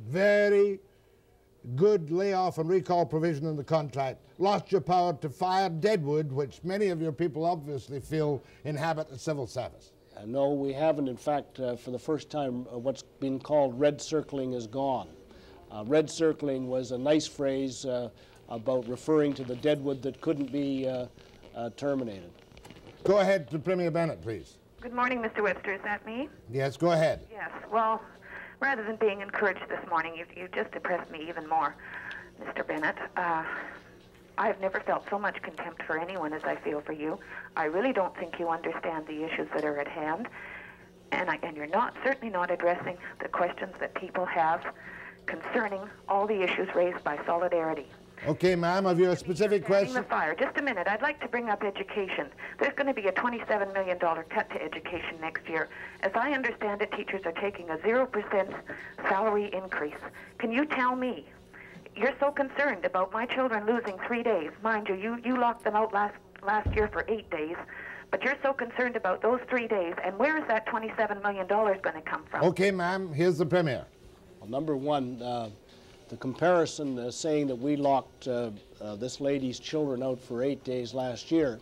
very good layoff and recall provision in the contract, lost your power to fire Deadwood, which many of your people obviously feel inhabit the civil service? Uh, no, we haven't. In fact, uh, for the first time, uh, what's been called red circling is gone. Uh, red circling was a nice phrase uh, about referring to the deadwood that couldn't be uh, uh, terminated. Go ahead to Premier Bennett, please. Good morning, Mister Webster. Is that me? Yes, go ahead. Yes. Well, rather than being encouraged this morning, you've, you've just depressed me even more, Mister Bennett. Uh, I've never felt so much contempt for anyone as I feel for you. I really don't think you understand the issues that are at hand, and, I, and you're not certainly not addressing the questions that people have concerning all the issues raised by Solidarity. Okay, ma'am, have you a specific Standing question? the fire. Just a minute. I'd like to bring up education. There's going to be a twenty-seven million dollars cut to education next year. As I understand it, teachers are taking a zero percent salary increase. Can you tell me, you're so concerned about my children losing three days. Mind you, you, you locked them out last, last year for eight days. But you're so concerned about those three days. And where is that twenty-seven million dollars going to come from? Okay, ma'am, here's the Premier. Well, number one, uh, the comparison uh, saying that we locked uh, uh, this lady's children out for eight days last year,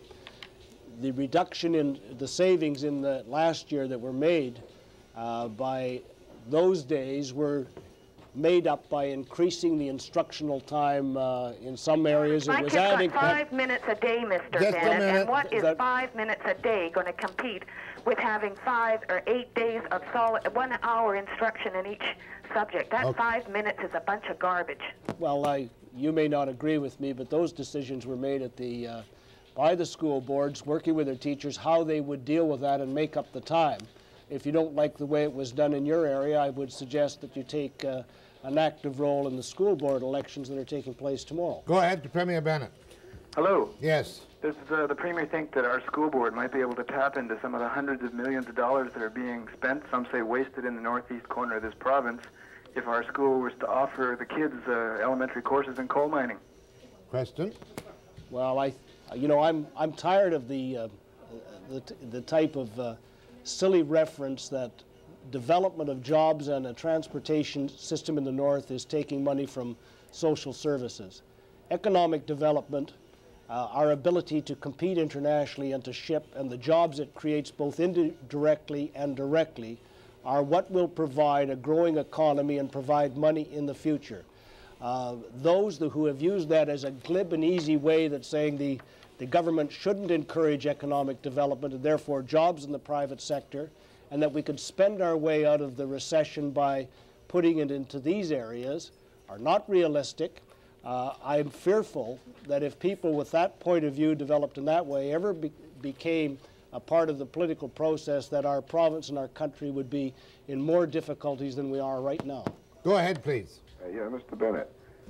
the reduction in the savings in the last year that were made uh, by those days were made up by increasing the instructional time uh, in some areas. My it was kid's adding got five minutes a day, Mister Just a Bennett, minute. and what is That- five minutes a day going to compete with having five or eight days of solid one hour instruction in each subject? That Okay. five minutes is a bunch of garbage. Well, I, you may not agree with me, but those decisions were made at the, uh, by the school boards, working with their teachers, how they would deal with that and make up the time. If you don't like the way it was done in your area, I would suggest that you take uh, an active role in the school board elections that are taking place tomorrow. Go ahead to Premier Bennett. Hello. Yes. Does uh, the Premier think that our school board might be able to tap into some of the hundreds of millions of dollars that are being spent, some say wasted, in the northeast corner of this province, if our school was to offer the kids uh, elementary courses in coal mining? Question? Well, I, you know, I'm, I'm tired of the, uh, the, the type of uh, silly reference that development of jobs and a transportation system in the north is taking money from social services. Economic development, uh, our ability to compete internationally and to ship, and the jobs it creates both indirectly and directly are what will provide a growing economy and provide money in the future. Uh, those who have used that as a glib and easy way that's saying the, the government shouldn't encourage economic development and therefore jobs in the private sector, and that we could spend our way out of the recession by putting it into these areas, are not realistic. Uh, I'm fearful that if people with that point of view developed in that way ever be became a part of the political process, that our province and our country would be in more difficulties than we are right now. Go ahead, please. Uh, yeah, Mister Bennett,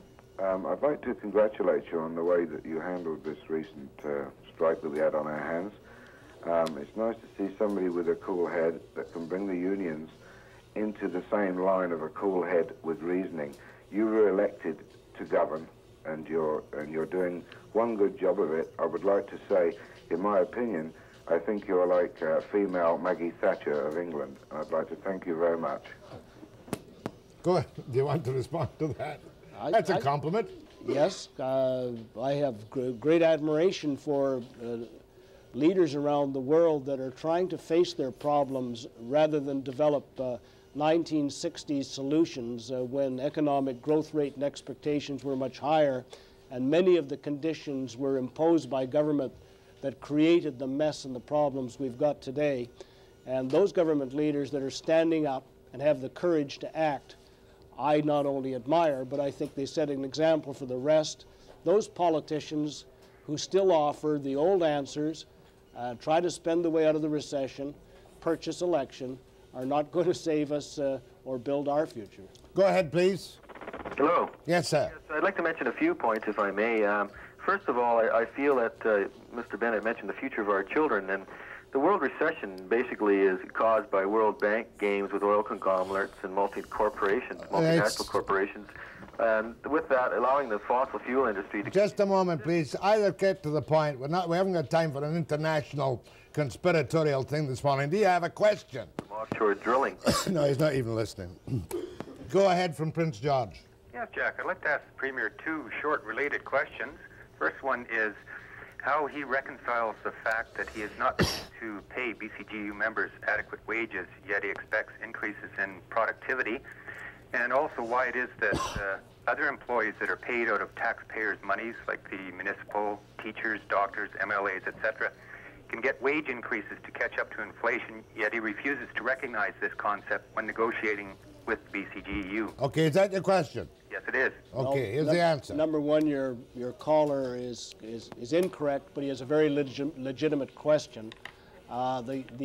um, I'd like to congratulate you on the way that you handled this recent uh, strike that we had on our hands. Um, it's nice to see somebody with a cool head that can bring the unions into the same line of a cool head with reasoning. You were elected to govern, and you're, and you're doing one good job of it. I would like to say, in my opinion, I think you're like uh, female Maggie Thatcher of England. I'd like to thank you very much. Go ahead. Do you want to respond to that? I, That's a I, compliment. Yes, uh, I have gr great admiration for uh, leaders around the world that are trying to face their problems rather than develop uh, nineteen sixties solutions uh, when economic growth rate and expectations were much higher, and many of the conditions were imposed by government that created the mess and the problems we've got today. And those government leaders that are standing up and have the courage to act, I not only admire, but I think they set an example for the rest. Those politicians who still offer the old answers, uh, try to spend the way out of the recession, purchase election, are not going to save us uh, or build our future. Go ahead, please. Hello. Yes, sir. Yes, I'd like to mention a few points, if I may. Um, first of all, I, I feel that uh, Mister Bennett mentioned the future of our children, and the world recession basically is caused by World Bank games with oil conglomerates and multi-corporations, multinational It's... corporations. And with that, allowing the fossil fuel industry to... Just a moment, please. Either get to the point. We're not, we haven't got time for an international conspiratorial thing this morning. Do you have a question? Offshore drilling. No, he's not even listening. Go ahead from Prince George. Yes, Jack. I'd like to ask the Premier two short related questions. First one is how he reconciles the fact that he is not to pay B C G E U members adequate wages, yet he expects increases in productivity, and also why it is that uh, other employees that are paid out of taxpayers' monies, like the municipal, teachers, doctors, M L As, et cetera, can get wage increases to catch up to inflation, yet he refuses to recognize this concept when negotiating with B C G E U. Okay, is that your question? Yes, it is. Okay, here's Num the answer. Number one, your, your caller is, is, is incorrect, but he has a very legi legitimate question. Uh, the, the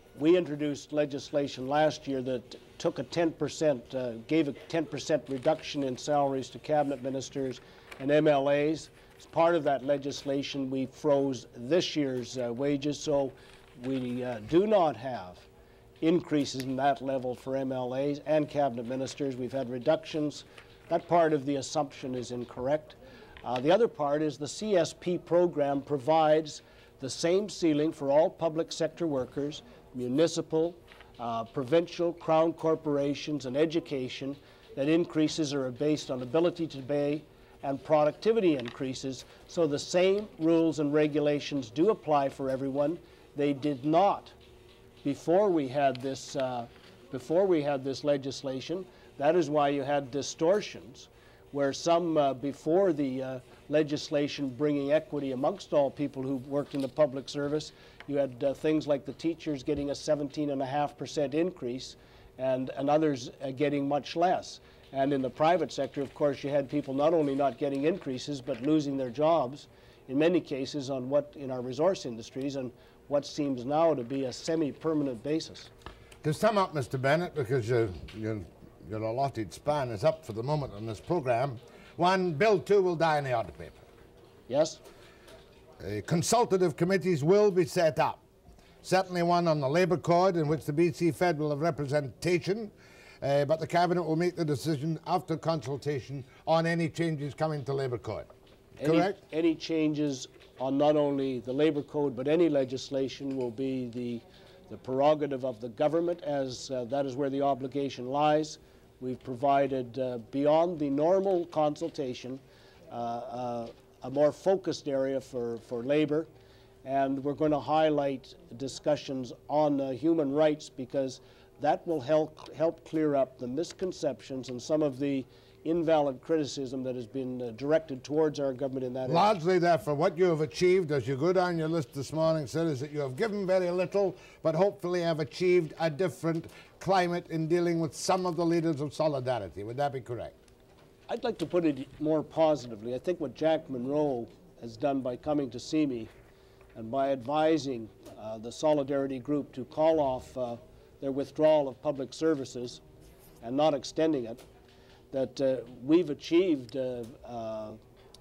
we introduced legislation last year that took a ten percent, uh, gave a ten percent reduction in salaries to cabinet ministers and M L As. As part of that legislation, we froze this year's uh, wages, so we uh, do not have increases in that level for M L As and cabinet ministers. We've had reductions. That part of the assumption is incorrect. Uh, the other part is the C S P program provides the same ceiling for all public sector workers, municipal, uh, provincial, crown corporations, and education, that increases are based on ability to pay and productivity increases. So the same rules and regulations do apply for everyone. They did not before we had this, uh, before we had this legislation. That is why you had distortions, where some uh, before the uh, legislation bringing equity amongst all people who worked in the public service, you had uh, things like the teachers getting a seventeen and a half percent increase, and, and others uh, getting much less. And in the private sector, of course, you had people not only not getting increases, but losing their jobs, in many cases on what, in our resource industries, on what seems now to be a semi-permanent basis. To sum up, Mister Bennett, because your, your, your allotted span is up for the moment on this program, one, Bill two will die in the order paper. Yes. Uh, consultative committees will be set up. Certainly one on the Labour Code, in which the B C Fed will have representation, uh, but the Cabinet will make the decision after consultation on any changes coming to Labour Code. Any, Correct? Any changes on not only the Labour Code, but any legislation will be the, the prerogative of the government, as uh, that is where the obligation lies. We've provided, uh, beyond the normal consultation, uh, uh, a more focused area for, for Labour, and we're going to highlight discussions on uh, human rights, because that will help, help clear up the misconceptions and some of the invalid criticism that has been uh, directed towards our government in that area. Largely, therefore, what you have achieved, as you go down your list this morning, sir, is that you have given very little, but hopefully have achieved a different climate in dealing with some of the leaders of Solidarity. Would that be correct? I'd like to put it more positively. I think what Jack Munro has done by coming to see me and by advising uh, the Solidarity group to call off uh, their withdrawal of public services and not extending it, that uh, we've achieved uh, uh,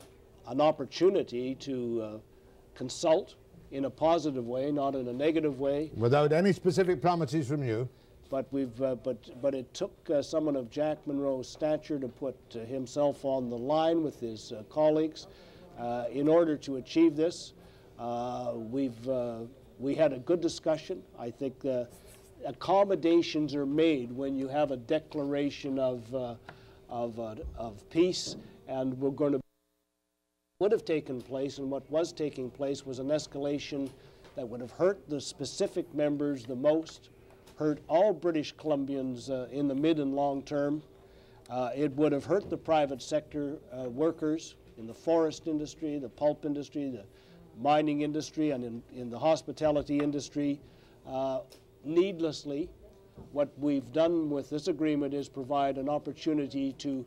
an opportunity to uh, consult in a positive way, not in a negative way. Without any specific promises from you. But we've, uh, but, but it took uh, someone of Jack Munro's stature to put uh, himself on the line with his uh, colleagues uh, in order to achieve this. Uh, we've, uh, we had a good discussion. I think uh, accommodations are made when you have a declaration of uh, Of, uh, of peace, and we're going to would have taken place, and what was taking place was an escalation that would have hurt the specific members the most, hurt all British Columbians uh, in the mid and long term. Uh, it would have hurt the private sector uh, workers in the forest industry, the pulp industry, the mining industry, and in, in the hospitality industry uh, needlessly. What we've done with this agreement is provide an opportunity to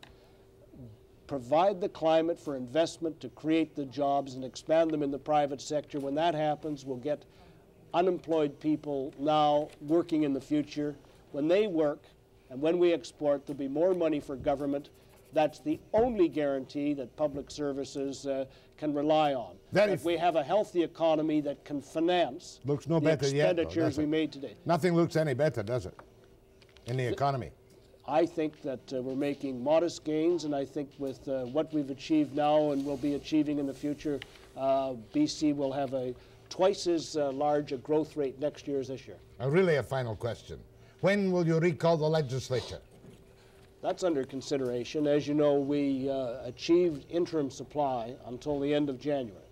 provide the climate for investment, to create the jobs and expand them in the private sector. When that happens, we'll get unemployed people now working in the future. When they work and when we export, there'll be more money for government. That's the only guarantee that public services uh, can rely on. That, that we have a healthy economy that can finance looks no the better expenditures yet, though, we made today. Nothing looks any better, does it, in the economy? I think that uh, we're making modest gains, and I think with uh, what we've achieved now and will be achieving in the future, uh, B C will have a twice as uh, large a growth rate next year as this year. Uh, really a final question. When will you recall the legislature? That's under consideration. As you know, we uh, achieved interim supply until the end of January.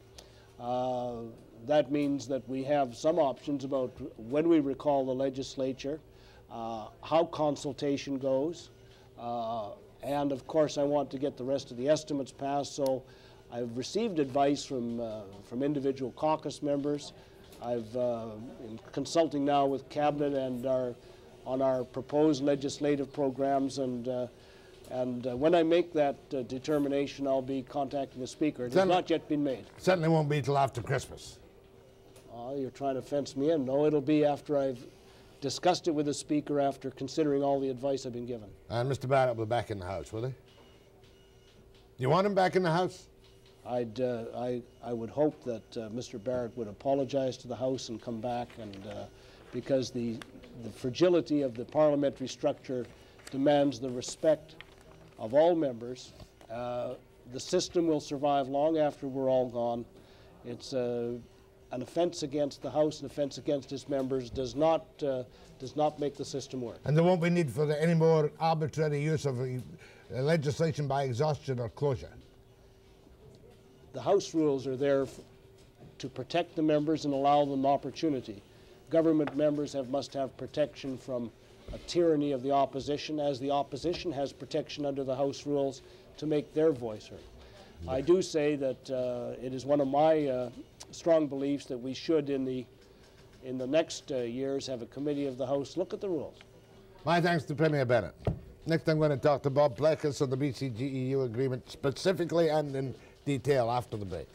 Uh, that means that we have some options about when we recall the legislature, uh, how consultation goes, uh, and of course I want to get the rest of the estimates passed, so I've received advice from, uh, from individual caucus members. I've uh, in consulting now with Cabinet and our on our proposed legislative programs, and uh, and uh, when I make that uh, determination, I'll be contacting the Speaker. It has not yet been made. Certainly won't be till after Christmas. Oh, you're trying to fence me in. No, it'll be after I've discussed it with the Speaker after considering all the advice I've been given. And Mister Barrett will be back in the House, will he? You want him back in the House? I'd, uh, I, I would hope that uh, Mister Barrett would apologize to the House and come back, and uh, because the, the fragility of the parliamentary structure demands the respect of all members. Uh, the system will survive long after we're all gone. It's uh, an offense against the House, an offense against its members, does not, uh, does not make the system work. And there won't be need for the, any more arbitrary use of uh, legislation by exhaustion or closure? The House rules are there f to protect the members and allow them opportunity. Government members have, must have protection from a tyranny of the opposition, as the opposition has protection under the House rules to make their voice heard. Yeah. I do say that uh, it is one of my uh, strong beliefs that we should, in the, in the next uh, years, have a committee of the House look at the rules. My thanks to Premier Bennett. Next I'm going to talk to Bob Pleacas on the B C G E U agreement specifically and in detail after the break.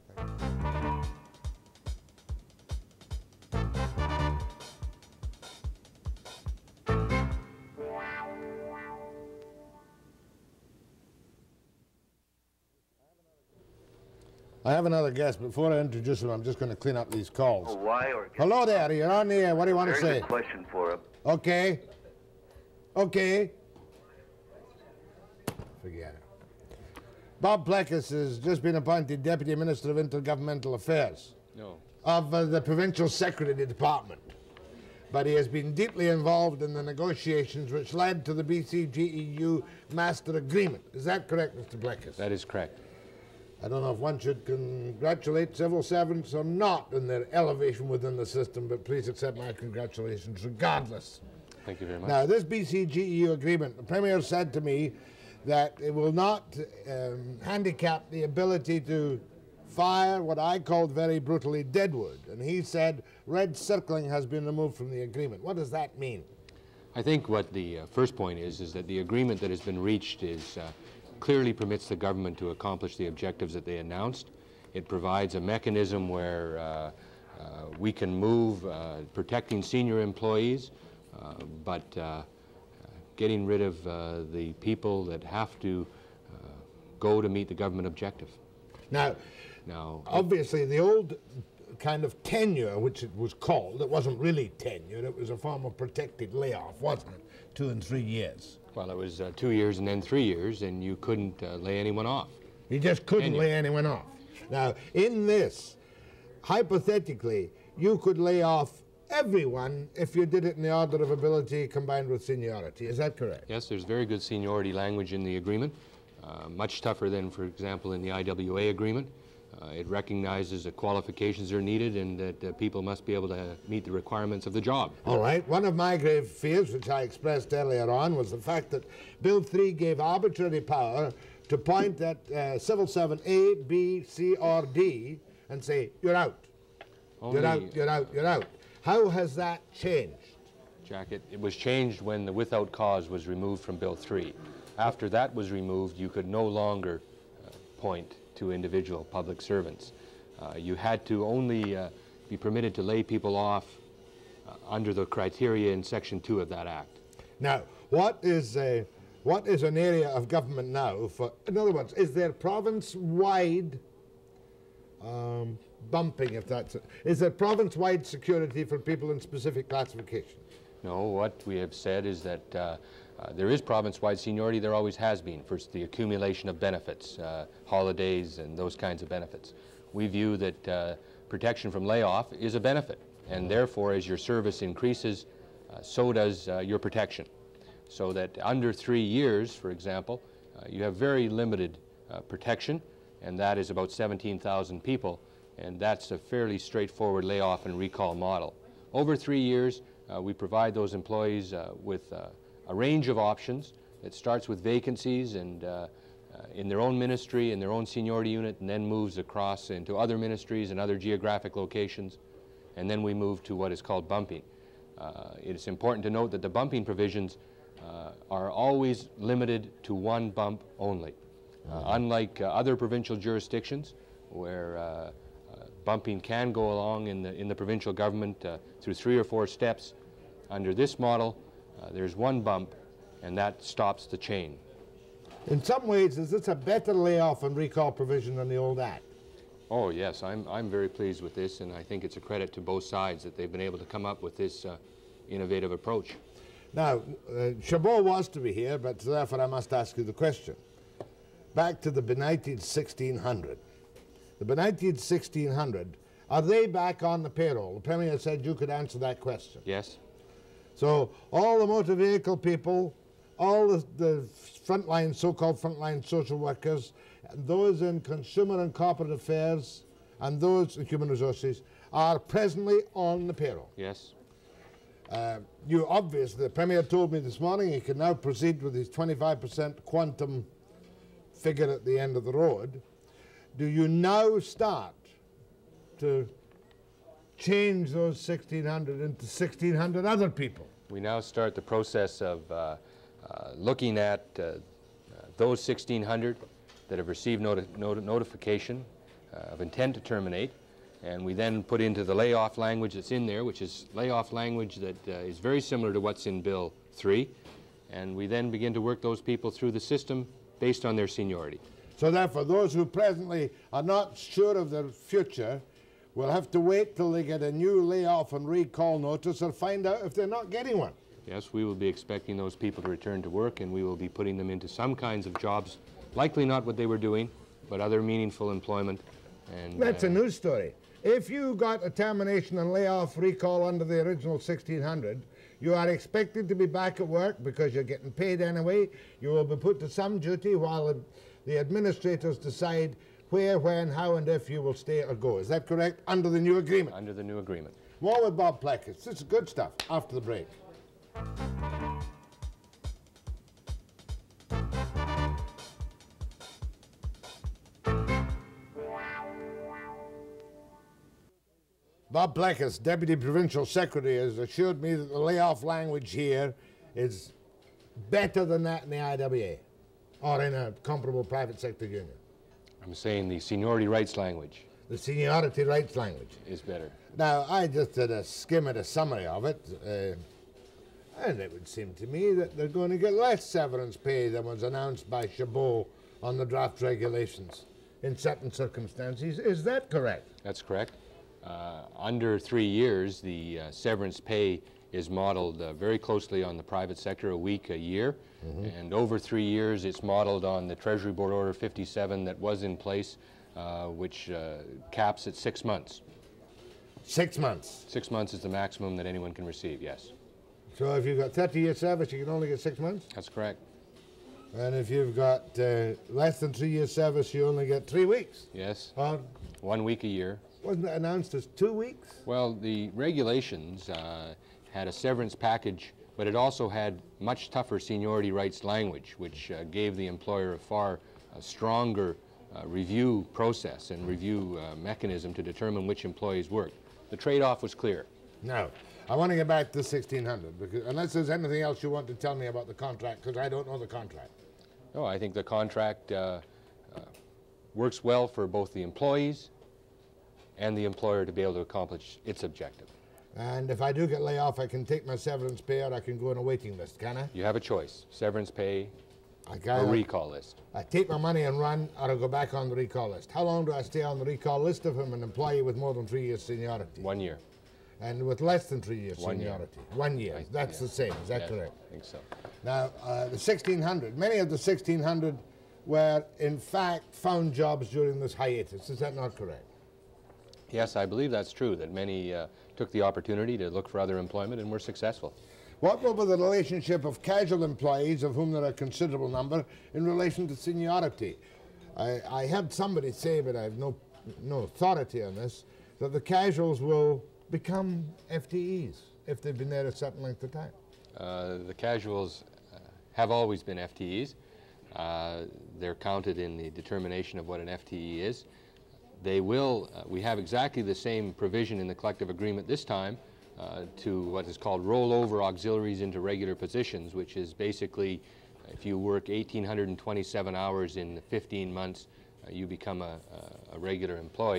I have another guest. Before I introduce him, I'm just going to clean up these calls. Oh, why or hello there, you're on the air. What do you want Very to say? Good question for him. Okay. Okay. Forget it. Bob Pleacas has just been appointed Deputy Minister of Intergovernmental Affairs. No. Of uh, the Provincial Secretary Department. But he has been deeply involved in the negotiations which led to the B C G E U Master Agreement. Is that correct, Mister Pleacas? That is correct. I don't know if one should congratulate civil servants or not in their elevation within the system, but please accept my congratulations regardless. Thank you very much. Now, this B C G E U agreement, the Premier said to me that it will not um, handicap the ability to fire what I called very brutally deadwood. And he said red circling has been removed from the agreement. What does that mean? I think what the uh, first point is, is that the agreement that has been reached is uh, clearly permits the government to accomplish the objectives that they announced. It provides a mechanism where uh, uh, we can move uh, protecting senior employees, uh, but uh, getting rid of uh, the people that have to uh, go to meet the government objective. Now, now obviously the old kind of tenure, which it was called, it wasn't really tenure, it was a form of protected layoff, wasn't it? Two and three years. Well, it was uh, two years and then three years, and you couldn't uh, lay anyone off. You just couldn't Tenure. lay anyone off. Now, in this, hypothetically, you could lay off everyone if you did it in the order of ability combined with seniority. Is that correct? Yes, there's very good seniority language in the agreement, uh, much tougher than, for example, in the I W A agreement. Uh, it recognizes that qualifications are needed and that uh, people must be able to meet the requirements of the job. All right. One of my grave fears, which I expressed earlier on, was the fact that Bill three gave arbitrary power to point at uh, civil servant A, B, C, or D and say, you're out. Only, you're out, you're out, you're out. How has that changed? Jack, it, it was changed when the without cause was removed from Bill three. After that was removed, you could no longer uh, point to individual public servants. Uh, you had to only uh, be permitted to lay people off uh, under the criteria in Section two of that Act. Now, what is, a, what is an area of government now for, in other words, is there province-wide um, bumping, if that's it? Is there province-wide security for people in specific classifications? No, what we have said is that uh, Uh, there is province-wide seniority, there always has been, for the accumulation of benefits, uh, holidays and those kinds of benefits. We view that uh, protection from layoff is a benefit, and therefore as your service increases, uh, so does uh, your protection. So that under three years, for example, uh, you have very limited uh, protection, and that is about seventeen thousand people, and that's a fairly straightforward layoff and recall model. Over three years, uh, we provide those employees uh, with uh, a range of options. It starts with vacancies and uh, uh, in their own ministry, in their own seniority unit, and then moves across into other ministries and other geographic locations, and then we move to what is called bumping. Uh, it is important to note that the bumping provisions uh, are always limited to one bump only. Uh, unlike uh, other provincial jurisdictions where uh, uh, bumping can go along in the, in the provincial government uh, through three or four steps, Under this model, uh, there's one bump, and that stops the chain. In some ways, is this a better layoff and recall provision than the old Act? Oh, yes, I'm, I'm very pleased with this, and I think it's a credit to both sides that they've been able to come up with this uh, innovative approach. Now, uh, Chabot was to be here, but therefore I must ask you the question. Back to the benighted sixteen hundred. The benighted sixteen hundred, are they back on the payroll? The Premier said you could answer that question. Yes. So all the motor vehicle people, all the, the frontline, so-called frontline social workers, those in consumer and corporate affairs, and those in human resources are presently on the payroll. Yes. Uh, you obviously, the Premier told me this morning he can now proceed with his twenty-five percent quantum figure at the end of the road. Do you now start to change those sixteen hundred into sixteen hundred other people? We now start the process of uh, uh, looking at uh, uh, those sixteen hundred that have received noti noti notification uh, of intent to terminate, and we then put into the layoff language that's in there, which is layoff language that uh, is very similar to what's in Bill three, and we then begin to work those people through the system based on their seniority. So therefore, those who presently are not sure of their future will have to wait till they get a new layoff and recall notice or find out if they're not getting one. Yes, we will be expecting those people to return to work, and we will be putting them into some kinds of jobs, likely not what they were doing, but other meaningful employment. And That's uh, a news story. If you got a termination and layoff recall under the original sixteen hundred, you are expected to be back at work because you're getting paid anyway. You will be put to some duty while the, the administrators decide where, when, how, and if you will stay or go. Is that correct? Under the new agreement? Under the new agreement. More with Bob Pleacas. This is good stuff after the break. Bob Pleacas, Deputy Provincial Secretary, has assured me that the layoff language here is better than that in the I W A or in a comparable private sector union. I'm saying the seniority rights language. The seniority rights language is better. Now, I just did a skim at a summary of it, uh, and it would seem to me that they're going to get less severance pay than was announced by Chabot on the draft regulations in certain circumstances. Is that correct? That's correct. Uh, under three years, the uh, severance pay is modeled uh, very closely on the private sector, a week a year. Mm-hmm. And over three years, it's modeled on the Treasury Board Order fifty-seven that was in place, uh, which uh, caps at six months. Six months? Six months is the maximum that anyone can receive, yes. So if you've got thirty years service, you can only get six months? That's correct. And if you've got uh, less than three years service, you only get three weeks? Yes. Or one week a year. Wasn't it announced as two weeks? Well, the regulations uh, had a severance package, but it also had much tougher seniority rights language, which uh, gave the employer a far uh, stronger uh, review process and review uh, mechanism to determine which employees worked. The trade-off was clear. Now, I want to get back to sixteen hundred, because unless there's anything else you want to tell me about the contract, because I don't know the contract. No, I think the contract uh, uh, works well for both the employees and the employer to be able to accomplish its objective. And if I do get laid off, I can take my severance pay or I can go on a waiting list, can I? You have a choice, severance pay I or recall list. I take my money and run, or I go back on the recall list. How long do I stay on the recall list if I'm an employee with more than three years seniority? One year. And with less than three years One seniority? Year. One year. I, That's yeah. the same, is that yes, correct? I think so. Now, uh, the sixteen hundred, many of the sixteen hundred were in fact found jobs during this hiatus. Is that not correct? Yes, I believe that's true, that many uh, took the opportunity to look for other employment and were successful. What will be the relationship of casual employees, of whom there are a considerable number, in relation to seniority? I, I heard somebody say, but I have no, no authority on this, that the casuals will become F T Es if they've been there a certain length of time. Uh, the casuals uh, have always been F T Es. Uh, they're counted in the determination of what an F T E is. They will, uh, we have exactly the same provision in the collective agreement this time uh, to what is called rollover auxiliaries into regular positions, which is basically if you work one thousand eight hundred twenty-seven hours in fifteen months, uh, you become a, a, a regular employee.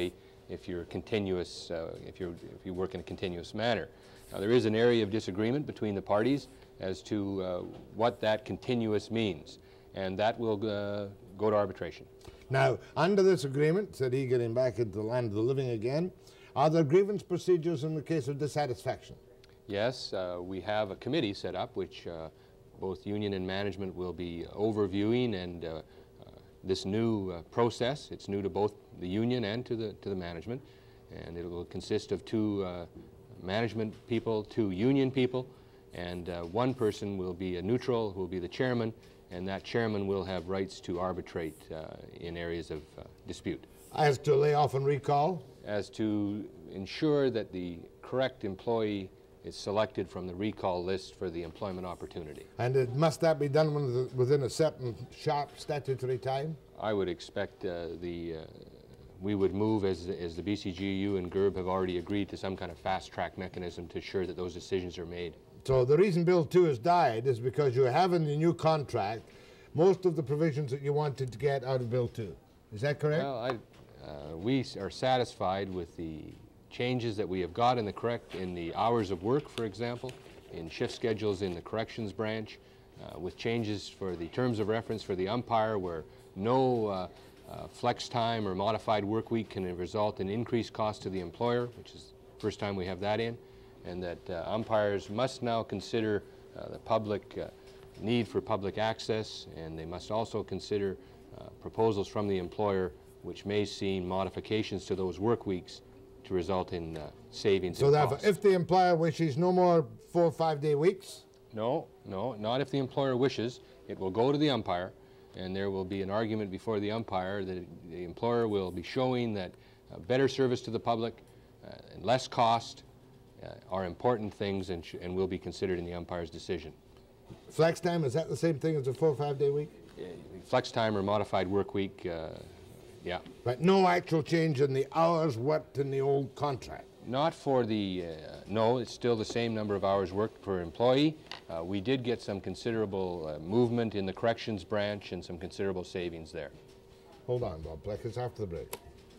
if you're continuous, uh, if, you're, if you work in a continuous manner. Now, there is an area of disagreement between the parties as to uh, what that continuous means, and that will uh, go to arbitration. Now, under this agreement, said he, getting back into the land of the living again, are there grievance procedures in the case of dissatisfaction? Yes, uh, we have a committee set up which uh, both union and management will be overviewing, and uh, uh, this new uh, process, it's new to both the union and to the, to the management, and it will consist of two uh, management people, two union people, and uh, one person will be a neutral, who will be the chairman, and that chairman will have rights to arbitrate uh, in areas of uh, dispute. As to layoff and recall? As to ensure that the correct employee is selected from the recall list for the employment opportunity. And it, must that be done within, the, within a certain sharp statutory time? I would expect uh, the, uh, we would move, as, as the B C G E U and G R B have already agreed, to some kind of fast-track mechanism to ensure that those decisions are made. So the reason Bill two has died is because you have in the new contract most of the provisions that you wanted to get out of Bill two. Is that correct? Well, I, uh, we are satisfied with the changes that we have got in the correct, in the hours of work, for example, in shift schedules in the corrections branch, uh, with changes for the terms of reference for the umpire, where no uh, uh, flex time or modified work week can result in increased cost to the employer, which is the first time we have that in, and that uh, umpires must now consider uh, the public uh, need for public access, and they must also consider uh, proposals from the employer which may see modifications to those work weeks to result in uh, savings. So in that costs. if the employer wishes no more four or five day weeks? No, no, not if the employer wishes. It will go to the umpire, and there will be an argument before the umpire that the employer will be showing that uh, better service to the public uh, and less cost uh, are important things, and, sh and will be considered in the umpire's decision. Flex time, is that the same thing as a four or five day week? Uh, flex time or modified work week, uh, yeah. But no actual change in the hours worked in the old contract? Not for the, uh, no, it's still the same number of hours worked per employee. Uh, we did get some considerable uh, movement in the corrections branch and some considerable savings there. Hold on, Bob Pleacas, after the break.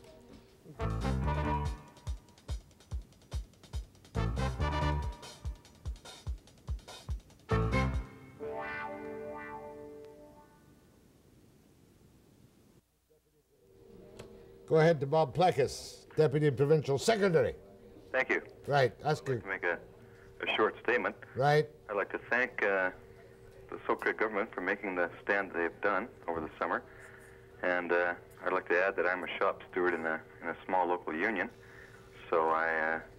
Go ahead to Bob Pleacas, Deputy Provincial Secretary. Thank you. Right, ask I'd like to make a, a short statement. Right. I'd like to thank uh, the Socre government for making the stand they've done over the summer. And uh, I'd like to add that I'm a shop steward in a, in a small local union. So I uh,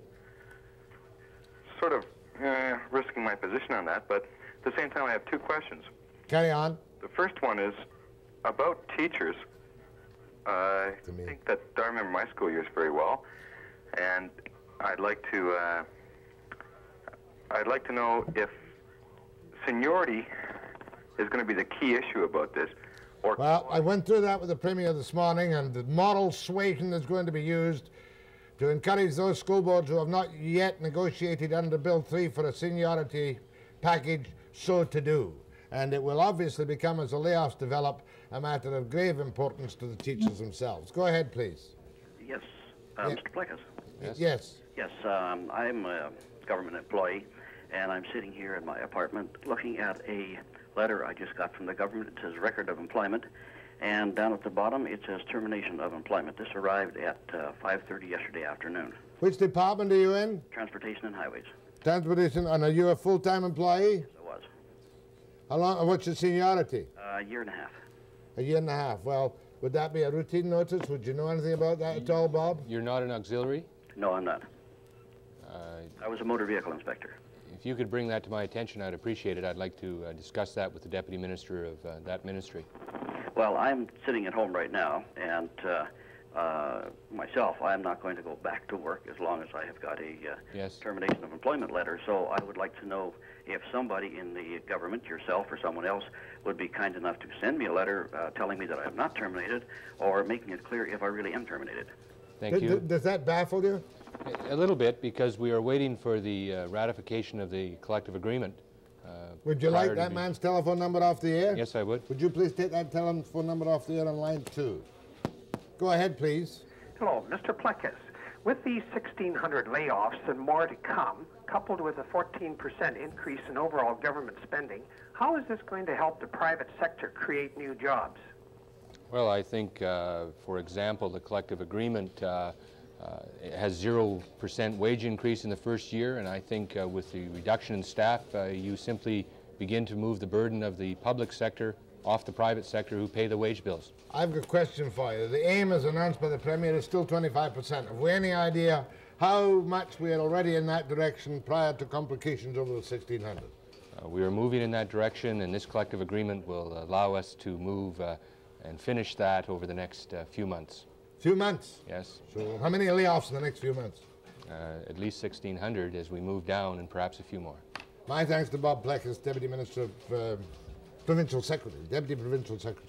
sort of uh, risking my position on that, but at the same time I have two questions. Carry on. The first one is about teachers. Uh, I think that I remember my school years very well, and I'd like to uh, I'd like to know if seniority is going to be the key issue about this. Or well, I went through that with the Premier this morning, and the model suasion is going to be used to encourage those school boards who have not yet negotiated under Bill three for a seniority package so to do. And it will obviously become, as the layoffs develop, a matter of grave importance to the teachers themselves. Go ahead, please. Yes, uh, Yeah. Mister Pleacas. Yes. Yes. Yes, um, I'm a government employee, and I'm sitting here in my apartment looking at a letter I just got from the government. It says record of employment, and down at the bottom it says termination of employment. This arrived at uh, five thirty yesterday afternoon. Which department are you in? Transportation and Highways. Transportation. And are you a full-time employee? Yes, I was. How long? What's your seniority? Uh, a year and a half. A year and a half. Well, would that be a routine notice? Would you know anything about that at all, Bob? You're not an auxiliary? No, I'm not. Uh, I was a motor vehicle inspector. If you could bring that to my attention, I'd appreciate it. I'd like to uh, discuss that with the Deputy Minister of uh, that ministry. Well, I'm sitting at home right now, and uh, uh, myself, I'm not going to go back to work as long as I have got a uh, yes. termination of employment letter. So I would like to know if somebody in the government, yourself or someone else, would be kind enough to send me a letter uh, telling me that I am not terminated, or making it clear if I really am terminated. Thank you. Does that baffle you? A little bit, because we are waiting for the uh, ratification of the collective agreement. Uh, Would you like that man's telephone number off the air? Yes, I would. Would you please take that telephone number off the air on line two? Go ahead, please. Hello, Mister Pleacas. With these sixteen hundred layoffs and more to come, coupled with a fourteen percent increase in overall government spending, how is this going to help the private sector create new jobs? Well, I think, uh, for example, the collective agreement uh, uh, has zero percent wage increase in the first year, and I think uh, with the reduction in staff, uh, you simply begin to move the burden of the public sector off the private sector who pay the wage bills. I've got a question for you. The aim as announced by the Premier is still twenty-five percent. Have we any idea how much we are already in that direction prior to complications over the sixteen hundred? Uh, we are moving in that direction, and this collective agreement will allow us to move uh, and finish that over the next uh, few months. Few months? Yes. So how many layoffs in the next few months? Uh, at least sixteen hundred as we move down, and perhaps a few more. My thanks to Bob Pleacas, Deputy Minister of uh, Provincial Secretary, Deputy Provincial Secretary.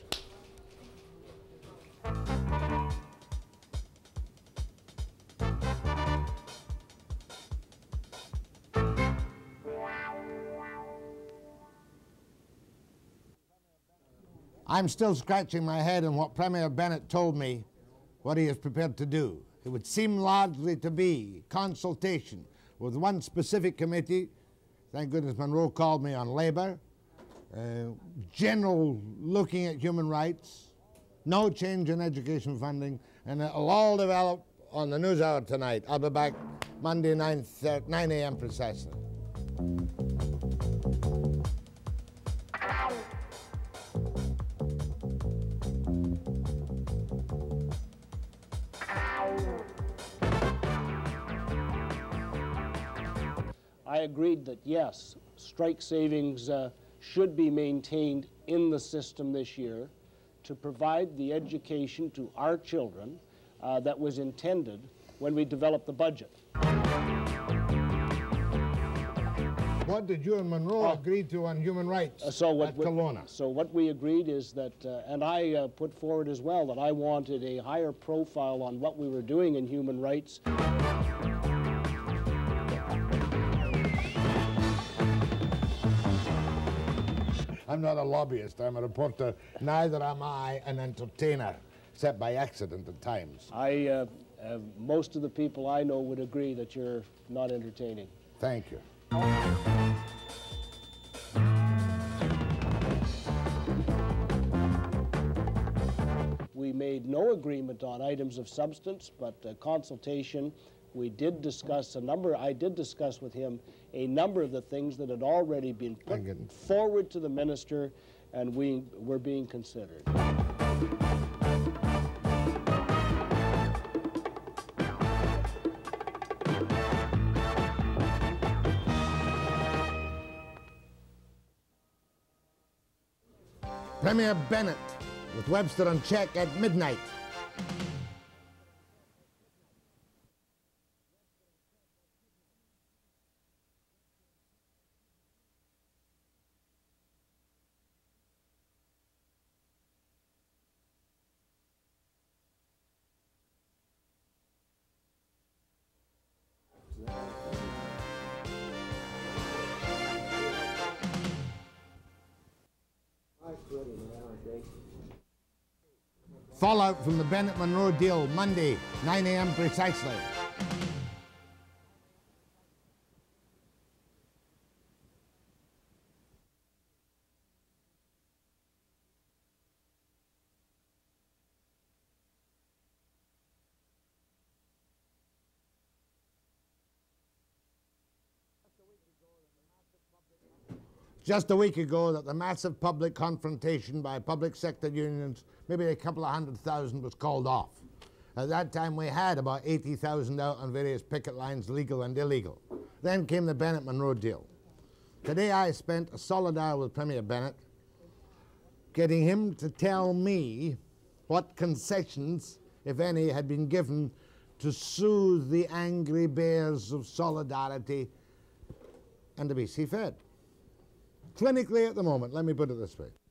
I'm still scratching my head on what Premier Bennett told me what he is prepared to do. It would seem largely to be consultation with one specific committee. Thank goodness Munro called me on Labour. Uh, general looking at human rights, no change in education funding, and it'll all develop on the news hour tonight. I'll be back Monday, nine a m precisely. I agreed that, yes, strike savings uh, should be maintained in the system this year to provide the education to our children uh, that was intended when we developed the budget. What did you and Munro Oh. agree to on human rights Uh, so what, at what- Kelowna? So what we agreed is that, uh, and I uh, put forward as well, that I wanted a higher profile on what we were doing in human rights. I'm not a lobbyist, I'm a reporter. Neither am I an entertainer, except by accident at times. I, uh, uh, most of the people I know would agree that you're not entertaining. Thank you. We made no agreement on items of substance, but uh, consultation. We did discuss a number, I did discuss with him a number of the things that had already been put forward to the minister, and we were being considered. Premier Bennett with Webster on check at midnight. Fallout from the Bennett-Munro deal, Monday, nine a m precisely. Just a week ago that the massive public confrontation by public sector unions, maybe a couple of hundred thousand, was called off. At that time we had about eighty thousand out on various picket lines, legal and illegal. Then came the Bennett-Munro deal. Today I spent a solid hour with Premier Bennett, getting him to tell me what concessions, if any, had been given to soothe the angry bears of solidarity and to be C Fed. Clinically at the moment, let me put it this way.